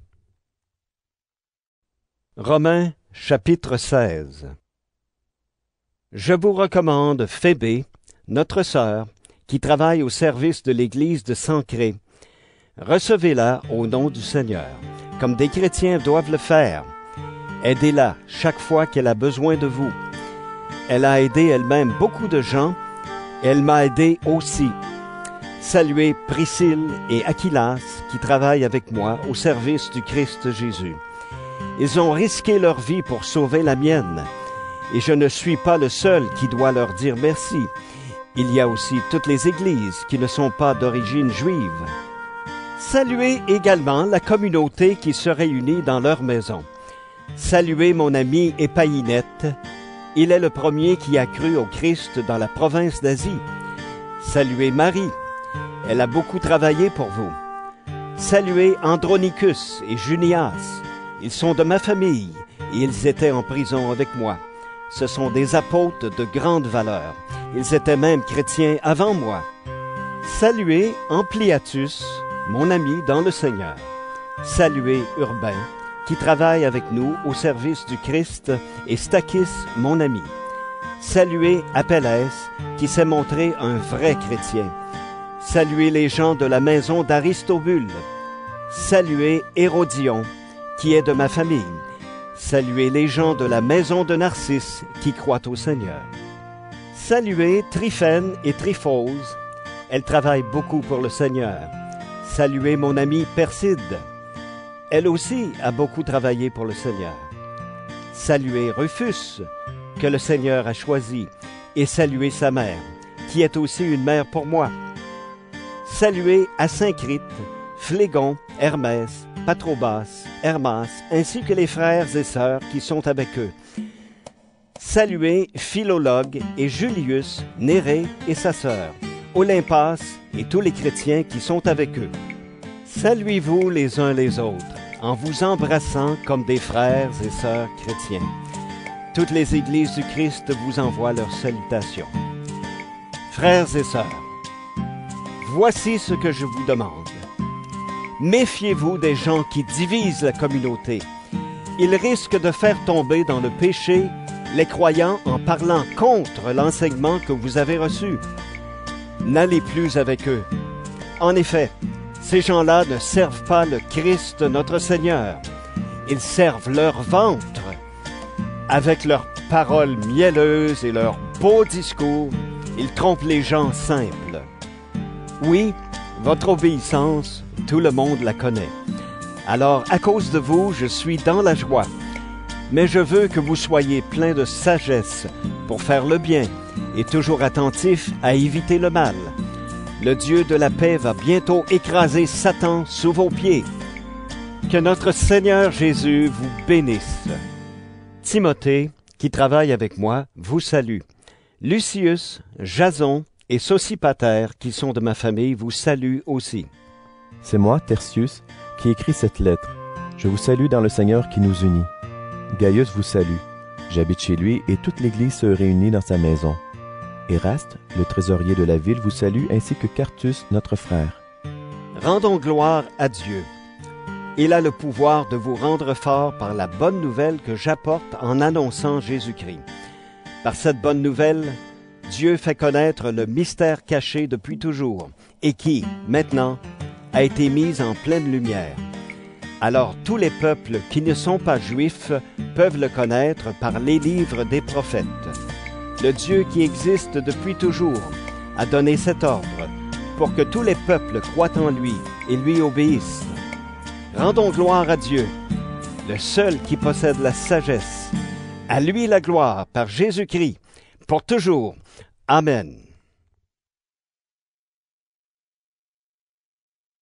Romains, chapitre 16. Je vous recommande Phébé, notre sœur, qui travaille au service de l'Église de Sancrée. Recevez-la au nom du Seigneur, comme des chrétiens doivent le faire. Aidez-la chaque fois qu'elle a besoin de vous. Elle a aidé elle-même beaucoup de gens, et elle m'a aidé aussi. Saluez Priscille et Aquilas qui travaillent avec moi au service du Christ Jésus. Ils ont risqué leur vie pour sauver la mienne, et je ne suis pas le seul qui doit leur dire merci. Il y a aussi toutes les églises qui ne sont pas d'origine juive. Saluez également la communauté qui se réunit dans leur maison. Saluez mon ami Épaïnette. Il est le premier qui a cru au Christ dans la province d'Asie. Saluez Marie. Elle a beaucoup travaillé pour vous. Saluez Andronicus et Junias. Ils sont de ma famille et ils étaient en prison avec moi. Ce sont des apôtres de grande valeur. Ils étaient même chrétiens avant moi. Saluez Ampliatus, mon ami dans le Seigneur. Saluez Urbain, qui travaille avec nous au service du Christ, et Stachys, mon ami. Saluez Apelles, qui s'est montré un vrai chrétien. Saluez les gens de la maison d'Aristobule. Saluez Hérodion, qui est de ma famille. Saluez les gens de la maison de Narcisse, qui croient au Seigneur. Saluez Tryphène et Tryphose. Elles travaillent beaucoup pour le Seigneur. Saluez mon amie Perside. Elle aussi a beaucoup travaillé pour le Seigneur. Saluez Rufus, que le Seigneur a choisi, et saluez sa mère, qui est aussi une mère pour moi. Saluez Asyncrite, Phlégon, Hermès, Patrobas, Hermas, ainsi que les frères et sœurs qui sont avec eux. Saluez Philologue et Julius, Néré et sa sœur, Olympas et tous les chrétiens qui sont avec eux. Saluez-vous les uns les autres, en vous embrassant comme des frères et sœurs chrétiens. Toutes les églises du Christ vous envoient leurs salutations. Frères et sœurs, voici ce que je vous demande. Méfiez-vous des gens qui divisent la communauté. Ils risquent de faire tomber dans le péché les croyants en parlant contre l'enseignement que vous avez reçu. N'allez plus avec eux. En effet, ces gens-là ne servent pas le Christ notre Seigneur. Ils servent leur ventre. Avec leurs paroles mielleuses et leurs beaux discours, ils trompent les gens simples. Oui, votre obéissance, tout le monde la connaît. Alors, à cause de vous, je suis dans la joie. Mais je veux que vous soyez pleins de sagesse pour faire le bien et toujours attentifs à éviter le mal. Le Dieu de la paix va bientôt écraser Satan sous vos pieds. Que notre Seigneur Jésus vous bénisse. Timothée, qui travaille avec moi, vous salue. Lucius, Jason et Sosipater, qui sont de ma famille, vous saluent aussi. C'est moi, Tertius, qui écris cette lettre. Je vous salue dans le Seigneur qui nous unit. Gaius vous salue. J'habite chez lui et toute l'Église se réunit dans sa maison. Éraste, le trésorier de la ville, vous salue, ainsi que Quartus, notre frère. Rendons gloire à Dieu. Il a le pouvoir de vous rendre fort par la bonne nouvelle que j'apporte en annonçant Jésus-Christ. Par cette bonne nouvelle, Dieu fait connaître le mystère caché depuis toujours et qui, maintenant, a été mis en pleine lumière. Alors tous les peuples qui ne sont pas juifs peuvent le connaître par les livres des prophètes. Le Dieu qui existe depuis toujours a donné cet ordre pour que tous les peuples croient en lui et lui obéissent. Rendons gloire à Dieu, le seul qui possède la sagesse. À lui la gloire par Jésus-Christ, pour toujours. Amen.